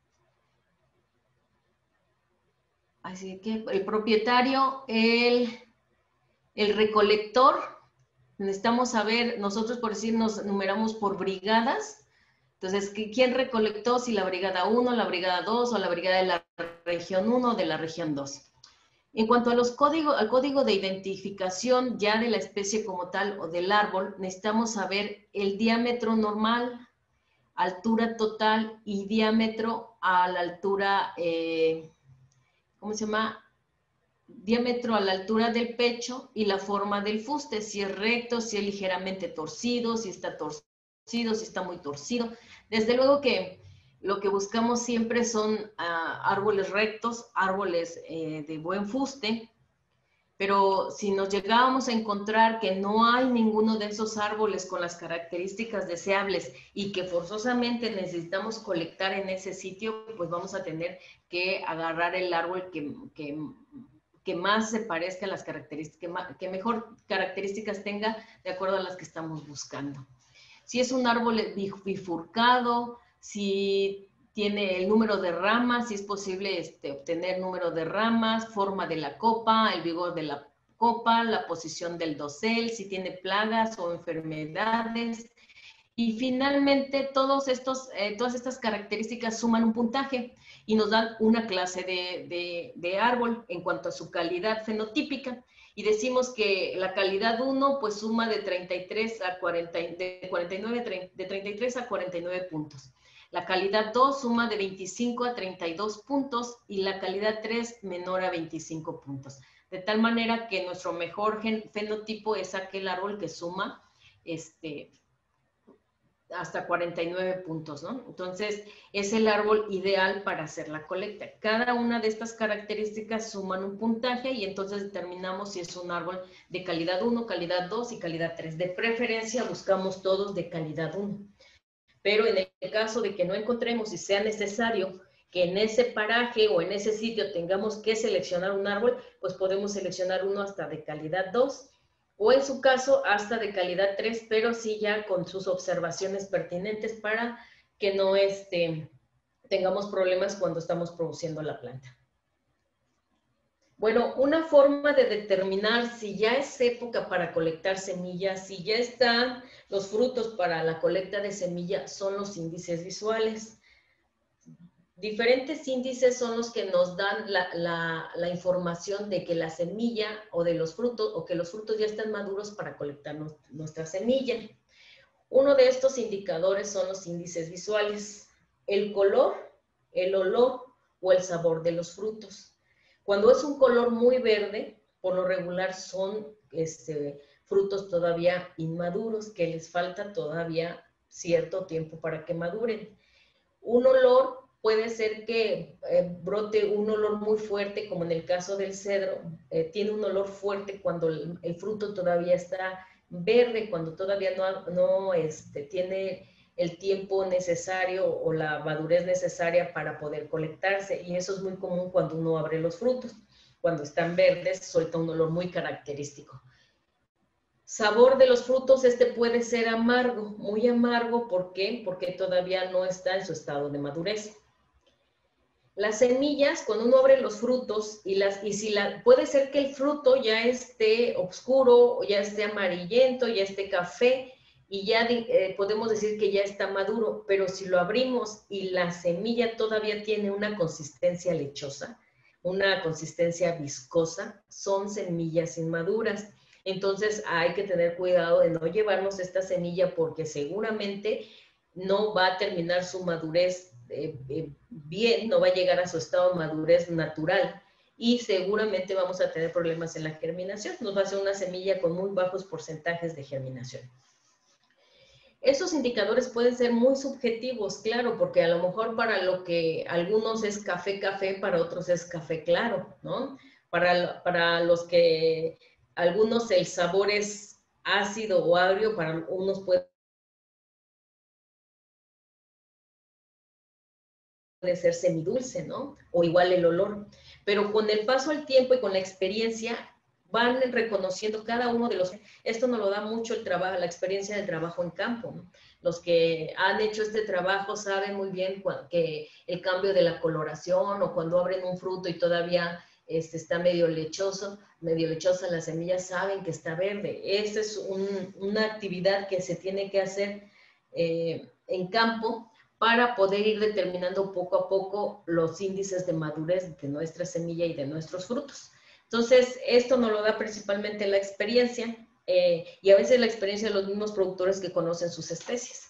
Así que el propietario, el, el recolector, necesitamos saber, nosotros por decir nos numeramos por brigadas, entonces, ¿quién recolectó? Si la brigada uno, la brigada dos o la brigada de la región uno o de la región dos. En cuanto a los códigos, al código de identificación ya de la especie como tal o del árbol, necesitamos saber el diámetro normal, altura total y diámetro a la altura... Eh, ¿cómo se llama? Diámetro a la altura del pecho y la forma del fuste, si es recto, si es ligeramente torcido, si está torcido, si está muy torcido. Desde luego que lo que buscamos siempre son uh, árboles rectos, árboles eh, de buen fuste, pero si nos llegábamos a encontrar que no hay ninguno de esos árboles con las características deseables y que forzosamente necesitamos colectar en ese sitio, pues vamos a tener que agarrar el árbol que, que, que más se parezca a las características, que, más, que mejor características tenga de acuerdo a las que estamos buscando. Si es un árbol bifurcado, si tiene el número de ramas, si es posible este, obtener número de ramas, forma de la copa, el vigor de la copa, la posición del dosel, si tiene plagas o enfermedades. Y finalmente, todos estos, eh, todas estas características suman un puntaje y nos dan una clase de, de, de árbol en cuanto a su calidad fenotípica. Y decimos que la calidad uno pues suma de treinta y tres a cuarenta, de cuarenta y nueve, de treinta y tres a cuarenta y nueve puntos. La calidad dos suma de veinticinco a treinta y dos puntos y la calidad tres menor a veinticinco puntos. De tal manera que nuestro mejor gen, fenotipo es aquel árbol que suma este, hasta cuarenta y nueve puntos, ¿no? Entonces, es el árbol ideal para hacer la colecta. Cada una de estas características suman un puntaje y entonces determinamos si es un árbol de calidad uno, calidad dos y calidad tres. De preferencia, buscamos todos de calidad uno. Pero en el caso de que no encontremos y sea necesario que en ese paraje o en ese sitio tengamos que seleccionar un árbol, pues podemos seleccionar uno hasta de calidad dos, o en su caso hasta de calidad tres, pero sí ya con sus observaciones pertinentes para que no este, tengamos problemas cuando estamos produciendo la planta. Bueno, una forma de determinar si ya es época para colectar semillas, si ya están los frutos para la colecta de semilla, son los índices visuales. Diferentes índices son los que nos dan la, la, la información de que la semilla o de los frutos, o que los frutos ya están maduros para colectar no, nuestra semilla. Uno de estos indicadores son los índices visuales: el color, el olor o el sabor de los frutos. Cuando es un color muy verde, por lo regular son este, frutos todavía inmaduros, que les falta todavía cierto tiempo para que maduren. Un olor puede ser que eh, brote un olor muy fuerte, como en el caso del cedro, eh, tiene un olor fuerte cuando el, el fruto todavía está verde, cuando todavía no, no este, tiene el tiempo necesario o la madurez necesaria para poder colectarse, y eso es muy común cuando uno abre los frutos. Cuando están verdes, suelta un olor muy característico. Sabor de los frutos, este puede ser amargo, muy amargo. ¿Por qué? Porque todavía no está en su estado de madurez. Las semillas, cuando uno abre los frutos, y, las, y si la, puede ser que el fruto ya esté oscuro, o ya esté amarillento, ya esté café, y ya eh, podemos decir que ya está maduro, pero si lo abrimos y la semilla todavía tiene una consistencia lechosa, una consistencia viscosa, son semillas inmaduras. Entonces hay que tener cuidado de no llevarnos esta semilla, porque seguramente no va a terminar su madurez eh, eh, bien, no va a llegar a su estado de madurez natural, y seguramente vamos a tener problemas en la germinación. Nos va a ser una semilla con muy bajos porcentajes de germinación. Esos indicadores pueden ser muy subjetivos, claro, porque a lo mejor para lo que algunos es café, café, para otros es café claro, ¿no? Para, para los que algunos el sabor es ácido o agrio, para unos puede ser semidulce, ¿no? O igual el olor. Pero con el paso del tiempo y con la experiencia, van reconociendo cada uno de los... Esto nos lo da mucho el trabajo, la experiencia del trabajo en campo, ¿no? Los que han hecho este trabajo saben muy bien que el cambio de la coloración, o cuando abren un fruto y todavía este, está medio lechoso, medio lechosa la semilla, saben que está verde. Esta es un, una actividad que se tiene que hacer eh, en campo, para poder ir determinando poco a poco los índices de madurez de nuestra semilla y de nuestros frutos. Entonces, esto nos lo da principalmente la experiencia, eh, y a veces la experiencia de los mismos productores que conocen sus especies.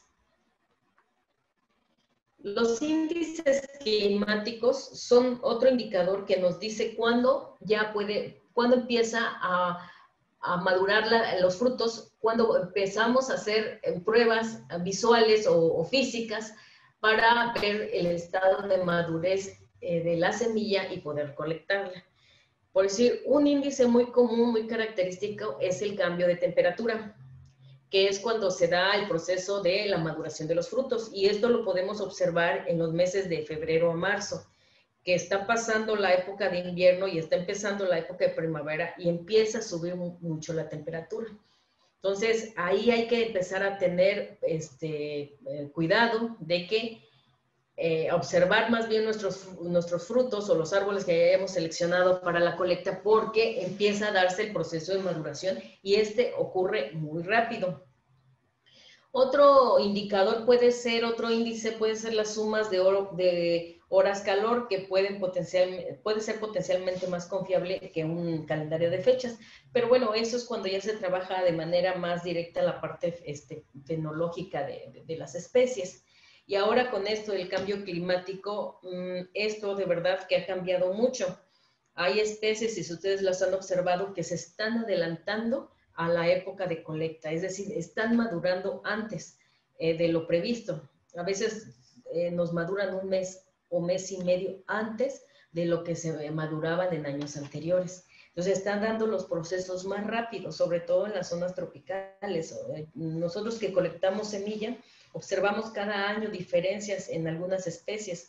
Los índices climáticos son otro indicador que nos dice cuándo ya puede, cuándo empieza a, a madurar la, los frutos, cuando empezamos a hacer pruebas visuales o, o físicas para ver el estado de madurez eh, de la semilla y poder colectarla. Por decir, un índice muy común, muy característico, es el cambio de temperatura, que es cuando se da el proceso de la maduración de los frutos. Y esto lo podemos observar en los meses de febrero a marzo, que está pasando la época de invierno y está empezando la época de primavera, y empieza a subir mucho la temperatura. Entonces, ahí hay que empezar a tener este, eh, cuidado de que eh, observar más bien nuestros, nuestros frutos o los árboles que hayamos seleccionado para la colecta, porque empieza a darse el proceso de maduración y este ocurre muy rápido. Otro indicador puede ser, otro índice puede ser las sumas de, oro, de horas calor, que pueden potencial, puede ser potencialmente más confiable que un calendario de fechas. Pero bueno, eso es cuando ya se trabaja de manera más directa la parte este, fenológica de, de, de las especies. Y ahora con esto del cambio climático, esto de verdad que ha cambiado mucho. Hay especies, y si ustedes las han observado, que se están adelantando a la época de colecta, es decir, están madurando antes eh, de lo previsto. A veces eh, nos maduran un mes o mes y medio antes de lo que se maduraban en años anteriores. Entonces están dando los procesos más rápidos, sobre todo en las zonas tropicales. Nosotros que colectamos semilla, observamos cada año diferencias en algunas especies.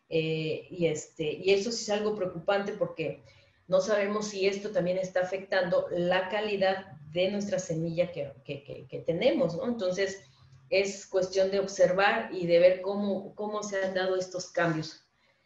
Eh, y, este, y eso sí es algo preocupante porque no sabemos si esto también está afectando la calidad de nuestra semilla que, que, que, que tenemos, ¿no? Entonces, es cuestión de observar y de ver cómo, cómo se han dado estos cambios.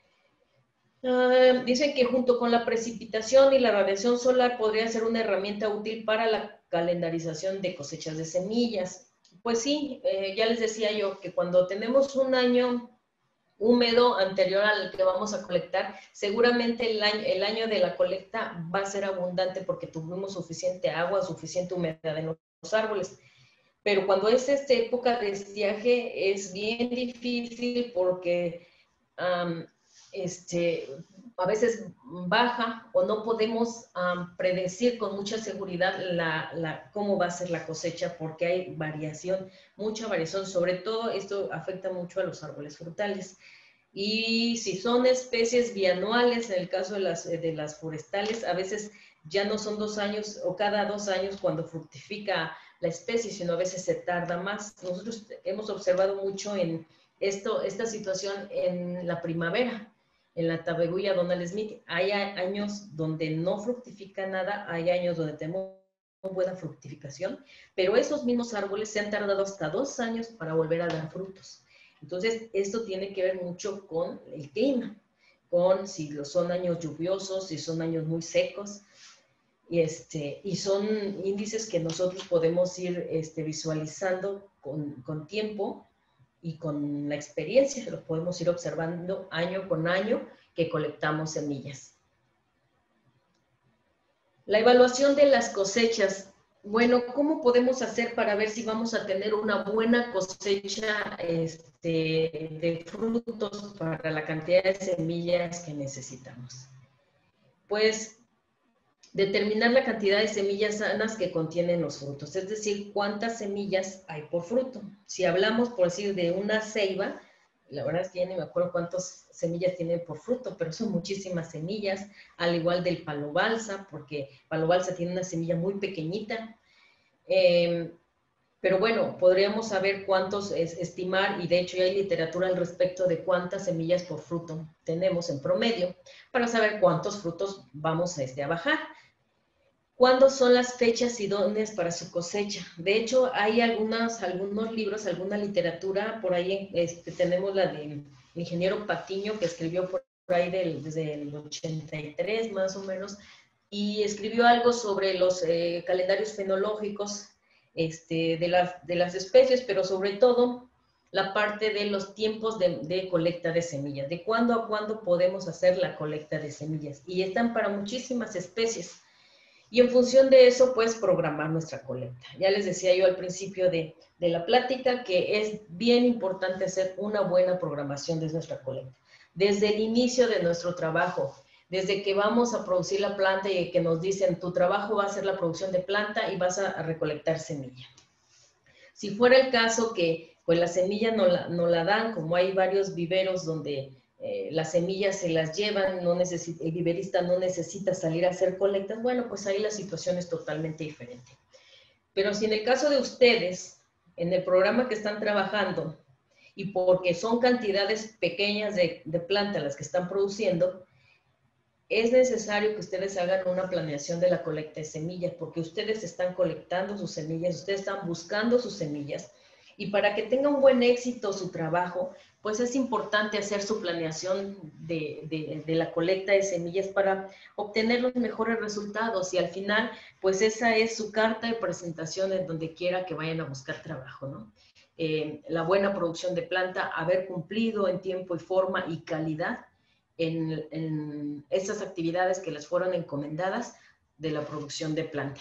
Uh, dicen que junto con la precipitación y la radiación solar podría ser una herramienta útil para la calendarización de cosechas de semillas. Pues sí, eh, ya les decía yo que cuando tenemos un año húmedo anterior al que vamos a colectar, seguramente el año, el año de la colecta va a ser abundante porque tuvimos suficiente agua, suficiente humedad en los árboles. Pero cuando es esta época de estiaje es bien difícil porque um, este, a veces baja o no podemos um, predecir con mucha seguridad la, la, cómo va a ser la cosecha porque hay variación, mucha variación. Sobre todo esto afecta mucho a los árboles frutales. Y si son especies bianuales, en el caso de las, de las forestales, a veces ya no son dos años o cada dos años cuando fructifica la especie, sino a veces se tarda más. Nosotros hemos observado mucho en esto, esta situación en la primavera, en la Tabebuia Donald Smith. Hay años donde no fructifica nada, hay años donde tenemos buena fructificación, pero esos mismos árboles se han tardado hasta dos años para volver a dar frutos. Entonces, esto tiene que ver mucho con el clima, con si son años lluviosos, si son años muy secos, y, este, y son índices que nosotros podemos ir este, visualizando con, con tiempo y con la experiencia, los podemos ir observando año con año que colectamos semillas. La evaluación de las cosechas. Bueno, ¿cómo podemos hacer para ver si vamos a tener una buena cosecha este, de frutos para la cantidad de semillas que necesitamos? Pues determinar la cantidad de semillas sanas que contienen los frutos, es decir, cuántas semillas hay por fruto. Si hablamos, por decir, de una ceiba, la verdad es que ya ni me acuerdo cuántas semillas tiene por fruto, pero son muchísimas semillas, al igual del palo balsa, porque palo balsa tiene una semilla muy pequeñita. Eh, pero bueno, podríamos saber cuántos, es, estimar, y de hecho ya hay literatura al respecto de cuántas semillas por fruto tenemos en promedio, para saber cuántos frutos vamos a, este, a bajar. ¿Cuándo son las fechas idóneas para su cosecha? De hecho, hay algunas, algunos libros, alguna literatura, por ahí este, tenemos la del ingeniero Patiño, que escribió por ahí del, desde el ochenta y tres más o menos, y escribió algo sobre los eh, calendarios fenológicos este, de, las, de las especies, pero sobre todo la parte de los tiempos de, de colecta de semillas, de cuándo a cuándo podemos hacer la colecta de semillas, y están para muchísimas especies. Y en función de eso, pues, programar nuestra colecta. Ya les decía yo al principio de, de la plática que es bien importante hacer una buena programación de nuestra colecta. Desde el inicio de nuestro trabajo, desde que vamos a producir la planta y que nos dicen, tu trabajo va a ser la producción de planta y vas a, a recolectar semilla. Si fuera el caso que, pues, la semilla no la, no la dan, como hay varios viveros donde Eh, las semillas se las llevan, no necesita, el viverista no necesita salir a hacer colectas, bueno, pues ahí la situación es totalmente diferente. Pero si en el caso de ustedes, en el programa que están trabajando, y porque son cantidades pequeñas de, de planta las que están produciendo, es necesario que ustedes hagan una planeación de la colecta de semillas, porque ustedes están colectando sus semillas, ustedes están buscando sus semillas, y para que tenga un buen éxito su trabajo, pues es importante hacer su planeación de, de, de la colecta de semillas para obtener los mejores resultados, y al final, pues esa es su carta de presentación en donde quiera que vayan a buscar trabajo, ¿no? Eh, la buena producción de planta, haber cumplido en tiempo y forma y calidad en, en estas actividades que les fueron encomendadas de la producción de planta.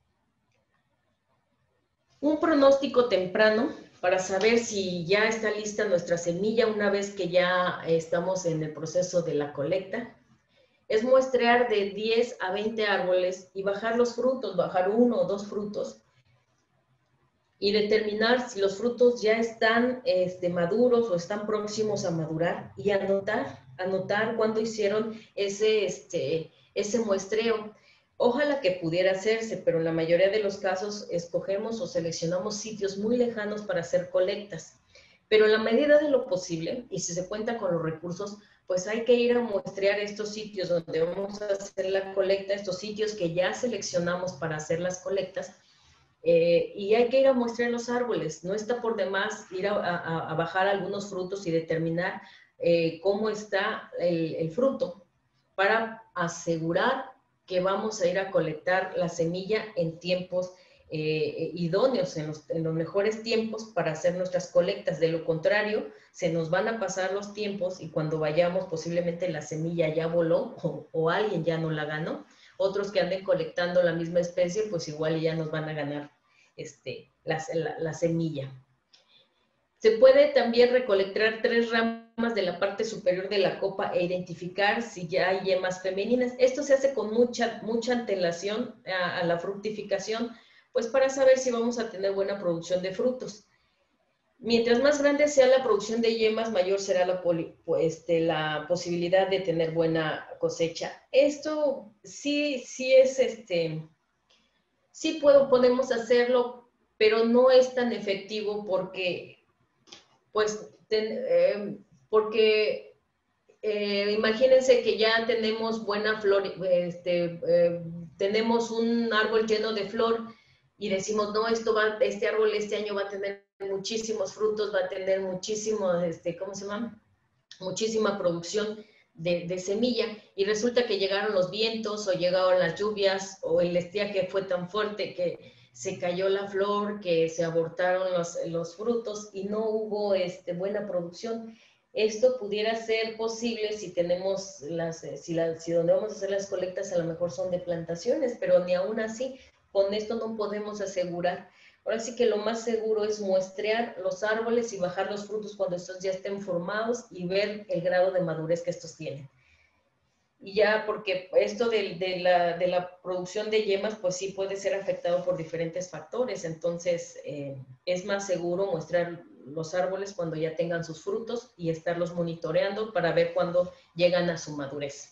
Un pronóstico temprano para saber si ya está lista nuestra semilla una vez que ya estamos en el proceso de la colecta, es muestrear de diez a veinte árboles y bajar los frutos, bajar uno o dos frutos y determinar si los frutos ya están este, maduros o están próximos a madurar y anotar, anotar cuándo hicieron ese, este, ese muestreo. Ojalá que pudiera hacerse, pero en la mayoría de los casos escogemos o seleccionamos sitios muy lejanos para hacer colectas. Pero en la medida de lo posible, y si se cuenta con los recursos, pues hay que ir a muestrear estos sitios donde vamos a hacer la colecta, estos sitios que ya seleccionamos para hacer las colectas, eh, y hay que ir a muestrear los árboles. No está por demás ir a, a, a bajar algunos frutos y determinar eh, cómo está el, el fruto, para asegurar que vamos a ir a colectar la semilla en tiempos eh, idóneos, en los, en los mejores tiempos para hacer nuestras colectas. De lo contrario, se nos van a pasar los tiempos y cuando vayamos posiblemente la semilla ya voló o, o alguien ya no la ganó. Otros que anden colectando la misma especie, pues igual ya nos van a ganar este, la, la, la semilla. Se puede también recolectar tres ramas de la parte superior de la copa e identificar si ya hay yemas femeninas. Esto se hace con mucha, mucha antelación a, a la fructificación, pues para saber si vamos a tener buena producción de frutos. Mientras más grande sea la producción de yemas, mayor será la, poli, este, la posibilidad de tener buena cosecha. Esto sí, sí es, este, sí puedo, podemos hacerlo, pero no es tan efectivo porque pues, ten, eh, porque eh, imagínense que ya tenemos buena flor, este, eh, tenemos un árbol lleno de flor y decimos, no, esto va, este árbol este año va a tener muchísimos frutos, va a tener muchísimo, este, ¿cómo se llama? Muchísima producción de, de semilla, y resulta que llegaron los vientos o llegaron las lluvias o el estiaje fue tan fuerte que se cayó la flor, que se abortaron los, los frutos y no hubo este, buena producción. Esto pudiera ser posible si tenemos las, si, la, si donde vamos a hacer las colectas a lo mejor son de plantaciones, pero ni aún así, con esto no podemos asegurar. Ahora sí que lo más seguro es muestrear los árboles y bajar los frutos cuando estos ya estén formados y ver el grado de madurez que estos tienen. Y ya, porque esto de, de, la, de la producción de yemas, pues sí puede ser afectado por diferentes factores. Entonces, eh, es más seguro mostrar los árboles cuando ya tengan sus frutos y estarlos monitoreando para ver cuándo llegan a su madurez.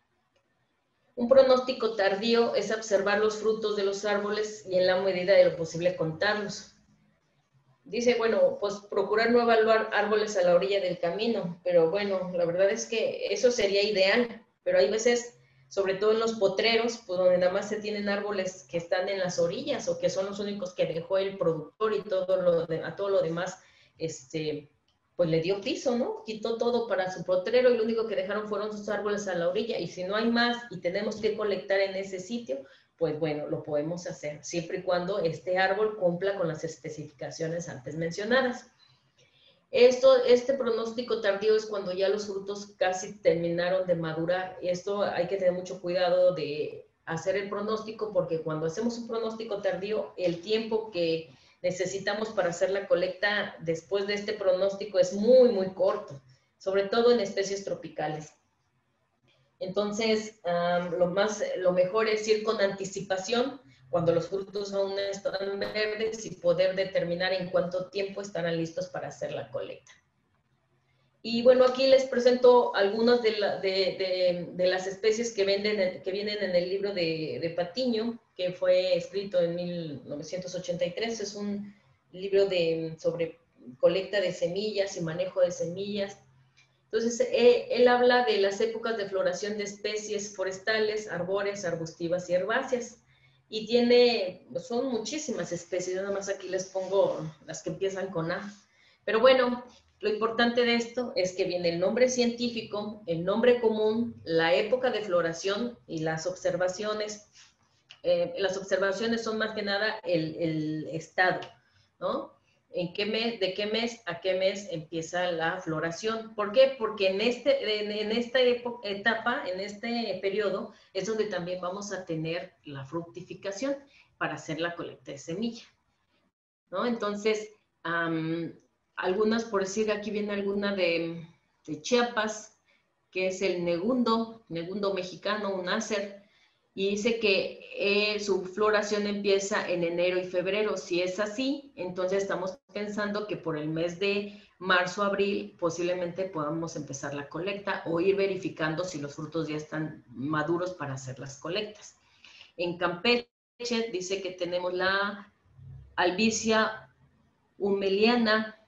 Un pronóstico tardío es observar los frutos de los árboles y en la medida de lo posible contarlos. Dice, bueno, pues procurar no evaluar árboles a la orilla del camino, pero bueno, la verdad es que eso sería ideal, pero hay veces, sobre todo en los potreros, pues donde nada más se tienen árboles que están en las orillas o que son los únicos que dejó el productor y todo lo de, a todo lo demás, este, pues le dio piso, ¿no? Quitó todo para su potrero y lo único que dejaron fueron sus árboles a la orilla, y si no hay más y tenemos que colectar en ese sitio, pues bueno, lo podemos hacer, siempre y cuando este árbol cumpla con las especificaciones antes mencionadas. Esto, este pronóstico tardío es cuando ya los frutos casi terminaron de madurar. Esto hay que tener mucho cuidado de hacer el pronóstico, porque cuando hacemos un pronóstico tardío, el tiempo que necesitamos para hacer la colecta después de este pronóstico es muy, muy corto, sobre todo en especies tropicales. Entonces, um, lo, más, lo mejor es ir con anticipación cuando los frutos aún están verdes y poder determinar en cuánto tiempo estarán listos para hacer la colecta. Y bueno, aquí les presento algunas de, la, de, de, de las especies que, venden, que vienen en el libro de, de Patiño, que fue escrito en mil novecientos ochenta y tres. Es un libro de, sobre colecta de semillas y manejo de semillas. Entonces, eh, él habla de las épocas de floración de especies forestales, arbóreas, arbustivas y herbáceas. Y tiene, son muchísimas especies, nada más aquí les pongo las que empiezan con A. Pero bueno, lo importante de esto es que viene el nombre científico, el nombre común, la época de floración y las observaciones. Eh, las observaciones son más que nada el, el estado, ¿no? ¿En qué mes, de qué mes a qué mes empieza la floración? ¿Por qué? Porque en, este, en, en esta época, etapa, en este periodo, es donde también vamos a tener la fructificación para hacer la colecta de semilla, ¿no? Entonces, um, algunas, por decir, aquí viene alguna de, de Chiapas, que es el negundo, negundo mexicano, un ácer, y dice que eh, su floración empieza en enero y febrero. Si es así, entonces estamos pensando que por el mes de marzo, abril, posiblemente podamos empezar la colecta o ir verificando si los frutos ya están maduros para hacer las colectas. En Campeche dice que tenemos la Albizia humeliana,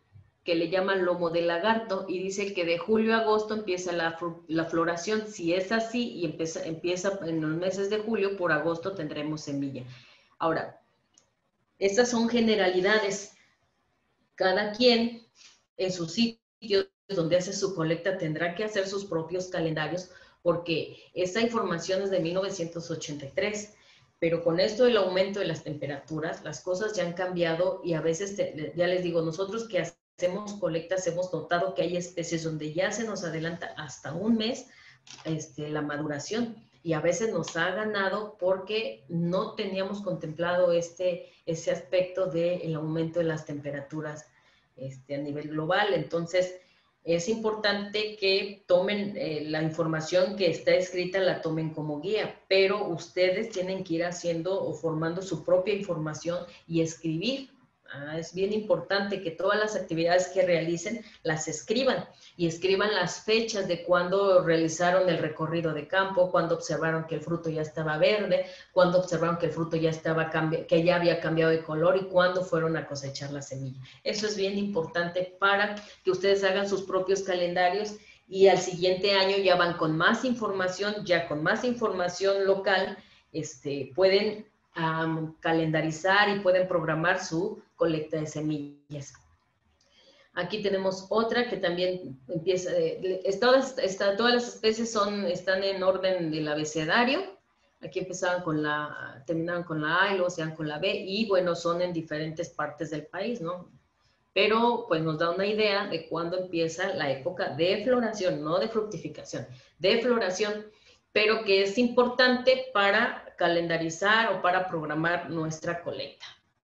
que le llaman lomo de lagarto, y dice que de julio a agosto empieza la, la floración. Si es así y empieza, empieza en los meses de julio, por agosto tendremos semilla. Ahora, estas son generalidades. Cada quien en su sitio donde hace su colecta tendrá que hacer sus propios calendarios, porque esta información es de mil novecientos ochenta y tres, pero con esto del aumento de las temperaturas, las cosas ya han cambiado y a veces, te, ya les digo, nosotros que hacemos colectas hemos notado que hay especies donde ya se nos adelanta hasta un mes este, la maduración, y a veces nos ha ganado porque no teníamos contemplado este, ese aspecto del aumento de las temperaturas este, a nivel global. Entonces, es importante que tomen eh, la información que está escrita, la tomen como guía, pero ustedes tienen que ir haciendo o formando su propia información y escribir. Ah, es bien importante que todas las actividades que realicen las escriban, y escriban las fechas de cuando realizaron el recorrido de campo, cuando observaron que el fruto ya estaba verde, cuando observaron que el fruto ya estaba que ya había cambiado de color, y cuándo fueron a cosechar la semilla. Eso es bien importante para que ustedes hagan sus propios calendarios, y al siguiente año ya van con más información, ya con más información local, este, pueden um, calendarizar y pueden programar su colecta de semillas. Aquí tenemos otra que también empieza, eh, todas, está, todas las especies son, están en orden del abecedario. Aquí empezaban con la, terminaban con la A y luego se dan con la B, y bueno, son en diferentes partes del país, ¿no? Pero pues nos da una idea de cuándo empieza la época de floración, no de fructificación, de floración, pero que es importante para calendarizar o para programar nuestra colecta.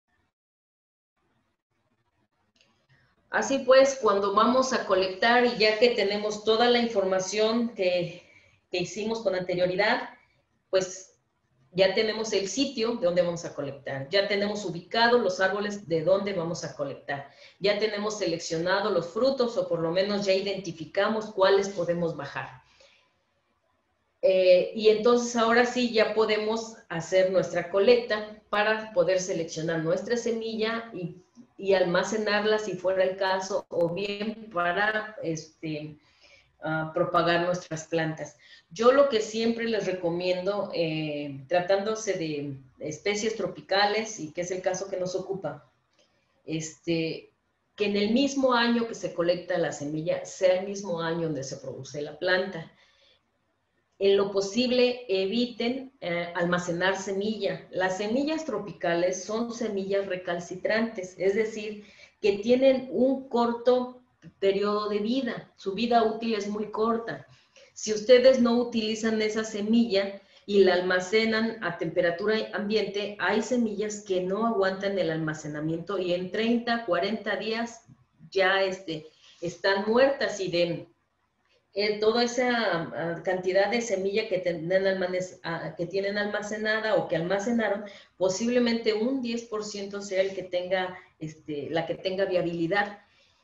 Así pues, cuando vamos a colectar, y ya que tenemos toda la información que, que hicimos con anterioridad, pues ya tenemos el sitio de donde vamos a colectar, ya tenemos ubicados los árboles de donde vamos a colectar, ya tenemos seleccionado los frutos, o por lo menos ya identificamos cuáles podemos bajar. Eh, y entonces ahora sí ya podemos hacer nuestra colecta para poder seleccionar nuestra semilla y y almacenarla si fuera el caso, o bien para este, uh, propagar nuestras plantas. Yo lo que siempre les recomiendo, eh, tratándose de especies tropicales, y que es el caso que nos ocupa, este, que en el mismo año que se colecta la semilla, sea el mismo año donde se produce la planta. En lo posible, eviten eh, almacenar semilla. Las semillas tropicales son semillas recalcitrantes, es decir, que tienen un corto periodo de vida. Su vida útil es muy corta. Si ustedes no utilizan esa semilla y la almacenan a temperatura ambiente, hay semillas que no aguantan el almacenamiento y en treinta, cuarenta días ya este, están muertas, y de Eh, toda esa uh, cantidad de semilla que tienen, uh, que tienen almacenada o que almacenaron, posiblemente un diez por ciento sea el que tenga, este, la que tenga viabilidad.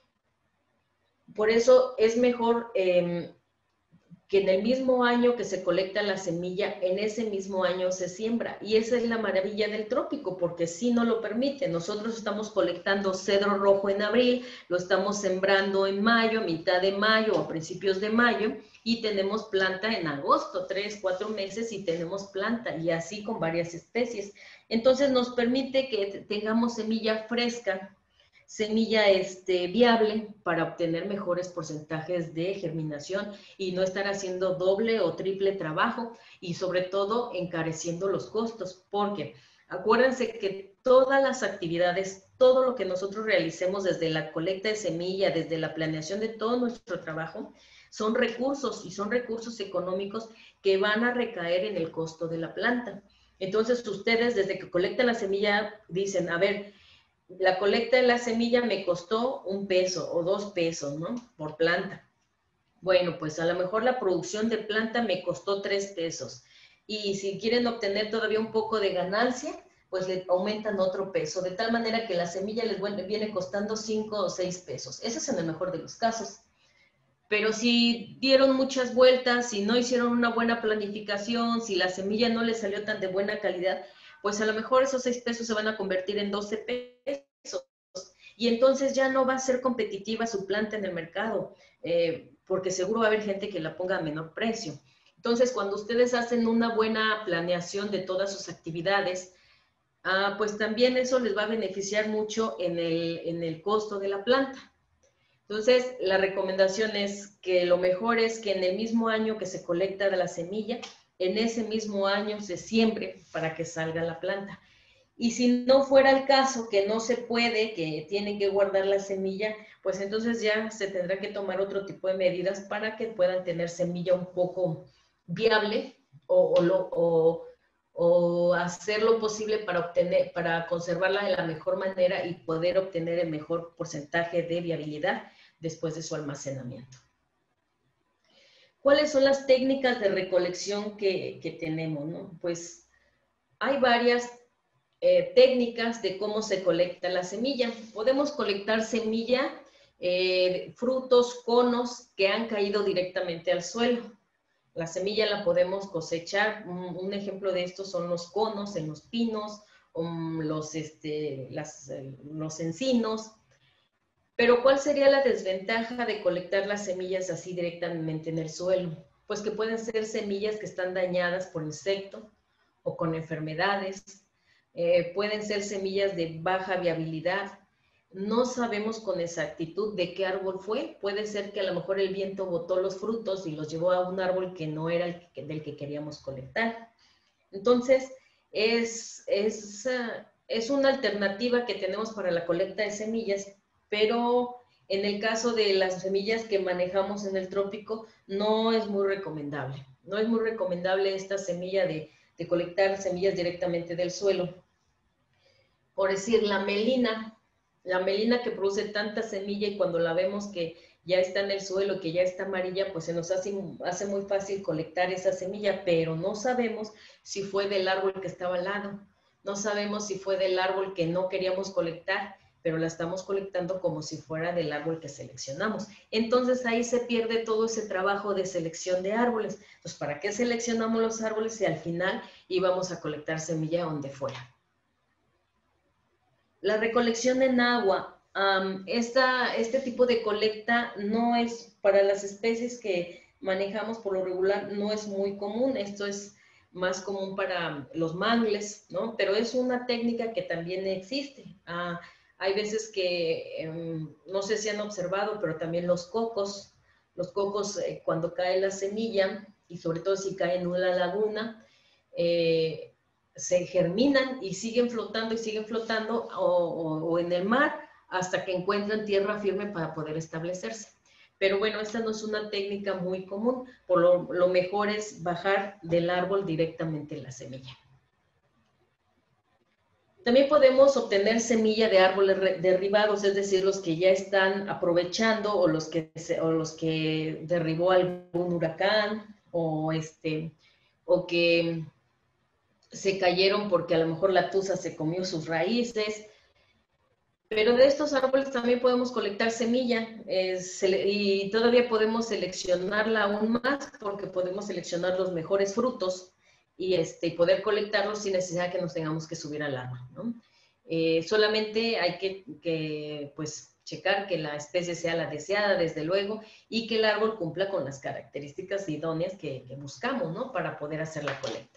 Por eso es mejor eh, que en el mismo año que se colecta la semilla, en ese mismo año se siembra. Y esa es la maravilla del trópico, porque sí no lo permite. Nosotros estamos colectando cedro rojo en abril, lo estamos sembrando en mayo, mitad de mayo o principios de mayo, y tenemos planta en agosto, tres, cuatro meses, y tenemos planta, y así con varias especies. Entonces nos permite que tengamos semilla fresca, semilla este, viable, para obtener mejores porcentajes de germinación y no estar haciendo doble o triple trabajo, y sobre todo encareciendo los costos, porque acuérdense que todas las actividades, todo lo que nosotros realicemos desde la colecta de semilla, desde la planeación de todo nuestro trabajo, son recursos, y son recursos económicos que van a recaer en el costo de la planta. Entonces ustedes desde que colectan la semilla dicen, a ver, la colecta de la semilla me costó un peso o dos pesos, ¿no? Por planta. Bueno, pues a lo mejor la producción de planta me costó tres pesos. Y si quieren obtener todavía un poco de ganancia, pues le aumentan otro peso, de tal manera que la semilla les viene costando cinco o seis pesos. Ese es en el mejor de los casos. Pero si dieron muchas vueltas, si no hicieron una buena planificación, si la semilla no les salió tan de buena calidad, pues a lo mejor esos seis pesos se van a convertir en doce pesos. y entonces ya no va a ser competitiva su planta en el mercado, eh, porque seguro va a haber gente que la ponga a menor precio. Entonces, cuando ustedes hacen una buena planeación de todas sus actividades, ah, pues también eso les va a beneficiar mucho en el, en el costo de la planta. Entonces, la recomendación es que lo mejor es que en el mismo año que se colecta de la semilla, en ese mismo año se siembre para que salga la planta. Y si no fuera el caso, que no se puede, que tienen que guardar la semilla, pues entonces ya se tendrá que tomar otro tipo de medidas para que puedan tener semilla un poco viable o, o, lo, o, o hacer lo posible para, obtener, para conservarla de la mejor manera y poder obtener el mejor porcentaje de viabilidad después de su almacenamiento. ¿Cuáles son las técnicas de recolección que, que tenemos, ¿no? Pues hay varias eh, técnicas de cómo se colecta la semilla. Podemos colectar semilla, eh, frutos, conos que han caído directamente al suelo. La semilla la podemos cosechar. Un, un ejemplo de esto son los conos en los pinos, um, los, este, las, eh, los encinos. Pero ¿cuál sería la desventaja de colectar las semillas así directamente en el suelo? Pues que pueden ser semillas que están dañadas por insectos o con enfermedades. Eh, pueden ser semillas de baja viabilidad. No sabemos con exactitud de qué árbol fue. Puede ser que a lo mejor el viento botó los frutos y los llevó a un árbol que no era el que, del que queríamos colectar. Entonces, es, es, uh, es una alternativa que tenemos para la colecta de semillas, pero en el caso de las semillas que manejamos en el trópico, no es muy recomendable. No es muy recomendable esta semilla de, de colectar semillas directamente del suelo. Por decir, la melina, la melina que produce tanta semilla y cuando la vemos que ya está en el suelo, que ya está amarilla, pues se nos hace, hace muy fácil colectar esa semilla, pero no sabemos si fue del árbol que estaba al lado. No sabemos si fue del árbol que no queríamos colectar, pero la estamos colectando como si fuera del árbol que seleccionamos. Entonces ahí se pierde todo ese trabajo de selección de árboles. Entonces, ¿para qué seleccionamos los árboles si al final íbamos a colectar semilla donde fuera? La recolección en agua. Um, esta, este tipo de colecta no es, para las especies que manejamos por lo regular, no es muy común. Esto es más común para los mangles, ¿no? Pero es una técnica que también existe. Uh, Hay veces que, um, no sé si han observado, pero también los cocos, los cocos eh, cuando cae la semilla, y sobre todo si cae en una laguna, eh, se germinan y siguen flotando y siguen flotando o, o, o en el mar hasta que encuentran tierra firme para poder establecerse. Pero bueno, esta no es una técnica muy común, por lo, lo mejor es bajar del árbol directamente la semilla. También podemos obtener semilla de árboles derribados, es decir, los que ya están aprovechando o los que, se, o los que derribó algún huracán o, este, o que se cayeron porque a lo mejor la tusa se comió sus raíces. Pero de estos árboles también podemos colectar semilla eh, y todavía podemos seleccionarla aún más porque podemos seleccionar los mejores frutos y este, poder colectarlos sin necesidad de que nos tengamos que subir al árbol, ¿no? Eh, solamente hay que, que pues, checar que la especie sea la deseada, desde luego, y que el árbol cumpla con las características idóneas que, que buscamos, ¿no? Para poder hacer la colecta.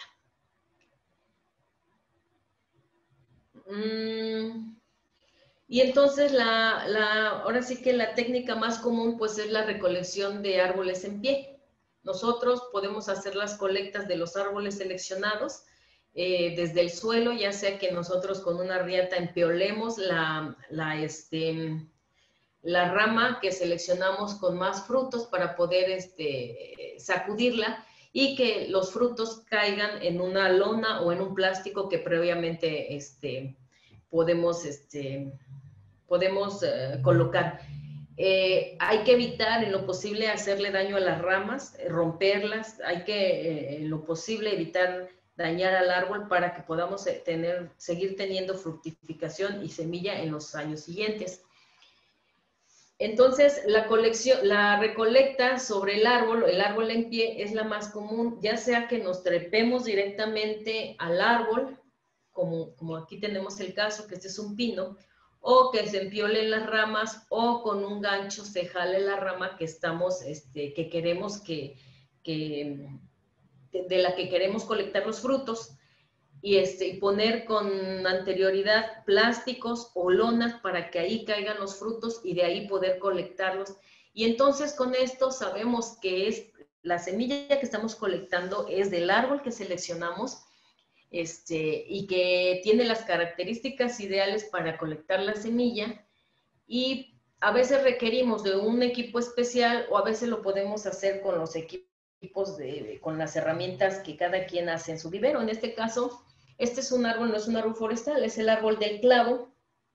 Mm. Y entonces, la, la, ahora sí que la técnica más común pues es la recolección de árboles en pie. Nosotros podemos hacer las colectas de los árboles seleccionados eh, desde el suelo, ya sea que nosotros con una riata empeolemos la, la, este, la rama que seleccionamos con más frutos para poder este, sacudirla y que los frutos caigan en una lona o en un plástico que previamente este, podemos... Este, podemos uh, colocar. Eh, hay que evitar en lo posible hacerle daño a las ramas, romperlas, hay que eh, en lo posible evitar dañar al árbol para que podamos tener, seguir teniendo fructificación y semilla en los años siguientes. Entonces, la, colección, la recolecta sobre el árbol, el árbol en pie, es la más común, ya sea que nos trepemos directamente al árbol, como, como aquí tenemos el caso, que este es un pino, o que se empiolen las ramas, o con un gancho se jale la rama que estamos, este, que queremos que, que, de la que queremos colectar los frutos, y, este, y poner con anterioridad plásticos o lonas para que ahí caigan los frutos y de ahí poder colectarlos. Y entonces con esto sabemos que es la semilla que estamos colectando es del árbol que seleccionamos, este, y que tiene las características ideales para colectar la semilla, y a veces requerimos de un equipo especial o a veces lo podemos hacer con los equipos, de, con las herramientas que cada quien hace en su vivero. En este caso, este es un árbol, no es un árbol forestal, es el árbol del clavo,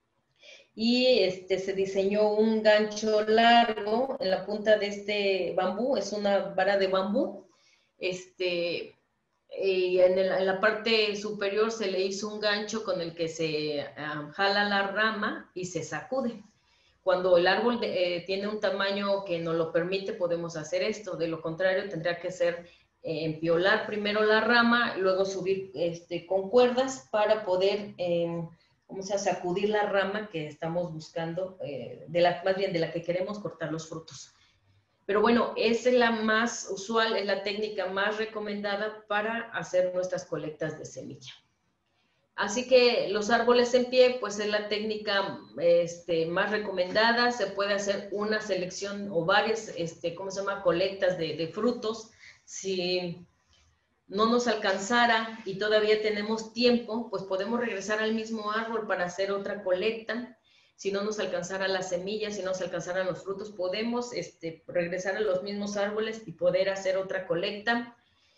y este, se diseñó un gancho largo en la punta de este bambú, es una vara de bambú, este, y en, el, en la parte superior se le hizo un gancho con el que se um, jala la rama y se sacude. Cuando el árbol de, eh, tiene un tamaño que nos lo permite, podemos hacer esto. De lo contrario, tendría que ser eh, empiolar primero la rama, luego subir este, con cuerdas para poder, eh, vamos a sacudir la rama que estamos buscando, eh, de la, más bien de la que queremos cortar los frutos. Pero bueno, esa es la más usual, es la técnica más recomendada para hacer nuestras colectas de semilla. Así que los árboles en pie, pues es la técnica este, más recomendada. Se puede hacer una selección o varias, este, ¿cómo se llama?, colectas de, de frutos. Si no nos alcanzara y todavía tenemos tiempo, pues podemos regresar al mismo árbol para hacer otra colecta. Si no nos alcanzara las semillas, si no nos alcanzaran los frutos, podemos este, regresar a los mismos árboles y poder hacer otra colecta.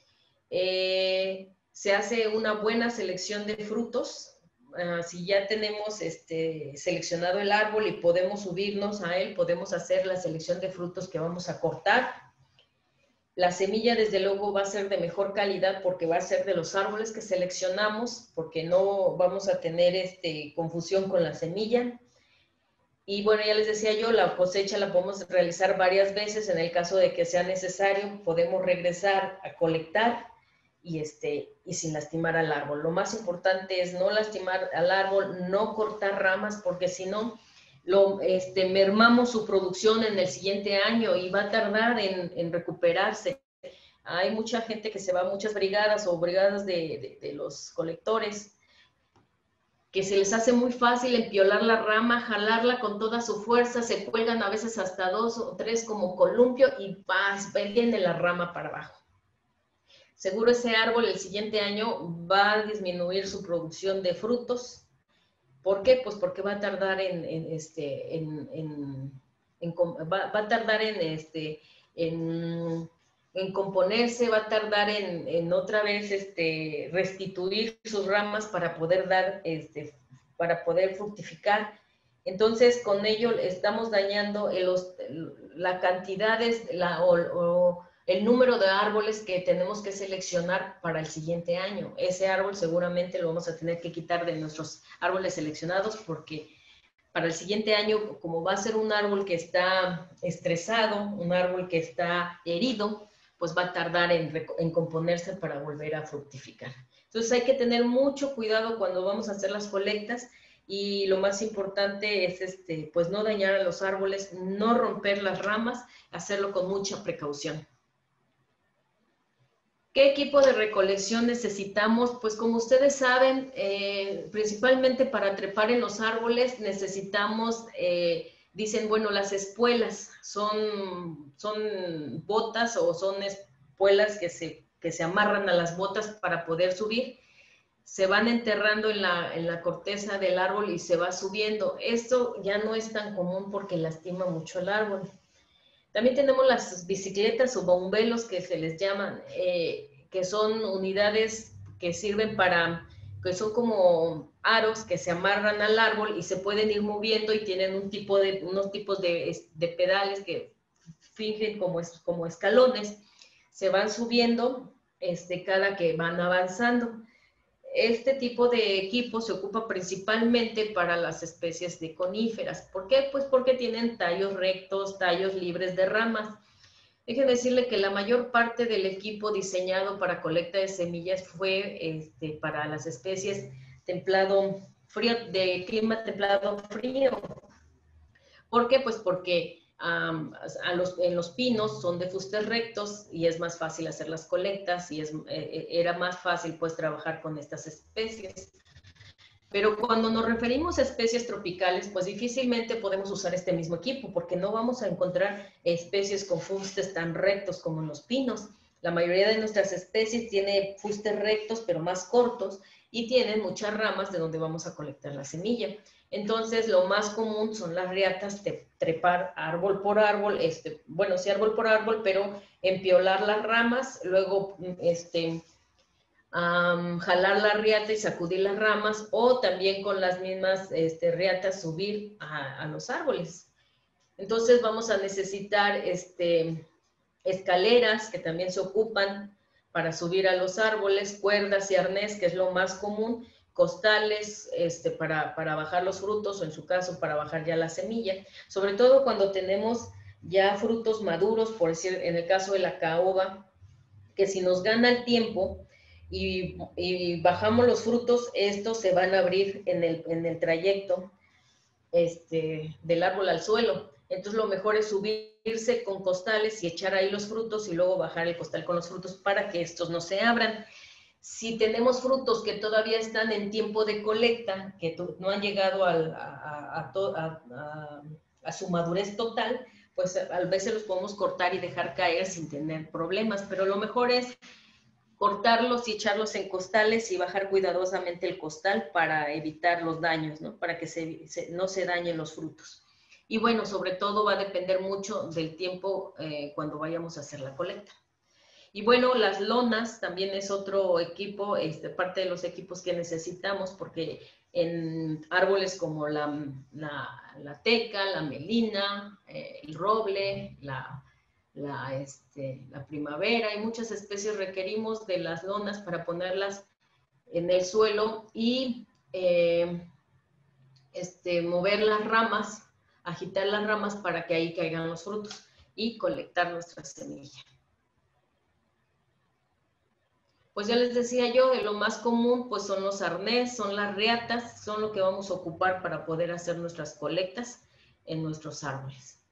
Eh, se hace una buena selección de frutos. Uh, si ya tenemos este, seleccionado el árbol y podemos subirnos a él, podemos hacer la selección de frutos que vamos a cortar. La semilla, desde luego, va a ser de mejor calidad porque va a ser de los árboles que seleccionamos, porque no vamos a tener este, confusión con la semilla. Y bueno, ya les decía yo, la cosecha la podemos realizar varias veces. En el caso de que sea necesario, podemos regresar a colectar y, este, y sin lastimar al árbol. Lo más importante es no lastimar al árbol, no cortar ramas, porque si no, lo, este, mermamos su producción en el siguiente año y va a tardar en, en recuperarse. Hay mucha gente que se va a muchas brigadas o brigadas de, de, de los colectores, que se les hace muy fácil empiolar la rama, jalarla con toda su fuerza, se cuelgan a veces hasta dos o tres como columpio y ¡paz!, viene la rama para abajo. Seguro ese árbol el siguiente año va a disminuir su producción de frutos. ¿Por qué? Pues porque va a tardar en, en este, en, en, en va, va a tardar en, este, en, en componerse, va a tardar en, en otra vez este, restituir sus ramas para poder dar, este, para poder fructificar. Entonces, con ello estamos dañando el, la cantidad, la, o, o el número de árboles que tenemos que seleccionar para el siguiente año. Ese árbol seguramente lo vamos a tener que quitar de nuestros árboles seleccionados porque para el siguiente año, como va a ser un árbol que está estresado, un árbol que está herido, pues va a tardar en, en componerse para volver a fructificar. Entonces hay que tener mucho cuidado cuando vamos a hacer las colectas y lo más importante es este, pues no dañar a los árboles, no romper las ramas, hacerlo con mucha precaución. ¿Qué equipo de recolección necesitamos? Pues como ustedes saben, eh, principalmente para trepar en los árboles necesitamos, eh, dicen, bueno, las espuelas son, son botas o son espuelas que se, que se amarran a las botas para poder subir. Se van enterrando en la, en la corteza del árbol y se va subiendo. Esto ya no es tan común porque lastima mucho al árbol. También tenemos las bicicletas o bombelos que se les llaman, eh, que son unidades que sirven para, que son como aros que se amarran al árbol y se pueden ir moviendo y tienen un tipo de, unos tipos de, de pedales que fingen como, como escalones. Se van subiendo este, cada que van avanzando. Este tipo de equipo se ocupa principalmente para las especies de coníferas. ¿Por qué? Pues porque tienen tallos rectos, tallos libres de ramas. Déjenme decirle que la mayor parte del equipo diseñado para colecta de semillas fue este, para las especies templado frío, de clima templado frío. ¿Por qué? Pues porque um, a los, en los pinos son de fustes rectos y es más fácil hacer las colectas y es, eh, era más fácil pues trabajar con estas especies. Pero cuando nos referimos a especies tropicales, pues difícilmente podemos usar este mismo equipo porque no vamos a encontrar especies con fustes tan rectos como en los pinos. La mayoría de nuestras especies tiene fustes rectos pero más cortos y tienen muchas ramas de donde vamos a colectar la semilla. Entonces, lo más común son las riatas de trepar árbol por árbol, este, bueno, sí árbol por árbol, pero empiolar las ramas, luego este, um, jalar la riata y sacudir las ramas, o también con las mismas este, riatas subir a, a los árboles. Entonces, vamos a necesitar este, escaleras que también se ocupan para subir a los árboles, cuerdas y arnés, que es lo más común, costales este, para, para bajar los frutos, o en su caso para bajar ya la semilla, sobre todo cuando tenemos ya frutos maduros, por decir, en el caso de la caoba, que si nos gana el tiempo y, y bajamos los frutos, estos se van a abrir en el, en el trayecto este, del árbol al suelo. Entonces lo mejor es subirse con costales y echar ahí los frutos y luego bajar el costal con los frutos para que estos no se abran. Si tenemos frutos que todavía están en tiempo de colecta, que no han llegado al, a, a, a, a, a su madurez total, pues a veces los podemos cortar y dejar caer sin tener problemas, pero lo mejor es cortarlos y echarlos en costales y bajar cuidadosamente el costal para evitar los daños, ¿no? Para que se, se, no se dañen los frutos. Y bueno, sobre todo va a depender mucho del tiempo eh, cuando vayamos a hacer la colecta. Y bueno, las lonas también es otro equipo, este, parte de los equipos que necesitamos, porque en árboles como la, la, la teca, la melina, eh, el roble, la, la, este, la primavera, hay muchas especies, requerimos de las lonas para ponerlas en el suelo y eh, este, mover las ramas, agitar las ramas para que ahí caigan los frutos y colectar nuestra semilla. Pues ya les decía yo, de lo más común pues son los arnés, son las riatas, son lo que vamos a ocupar para poder hacer nuestras colectas en nuestros árboles.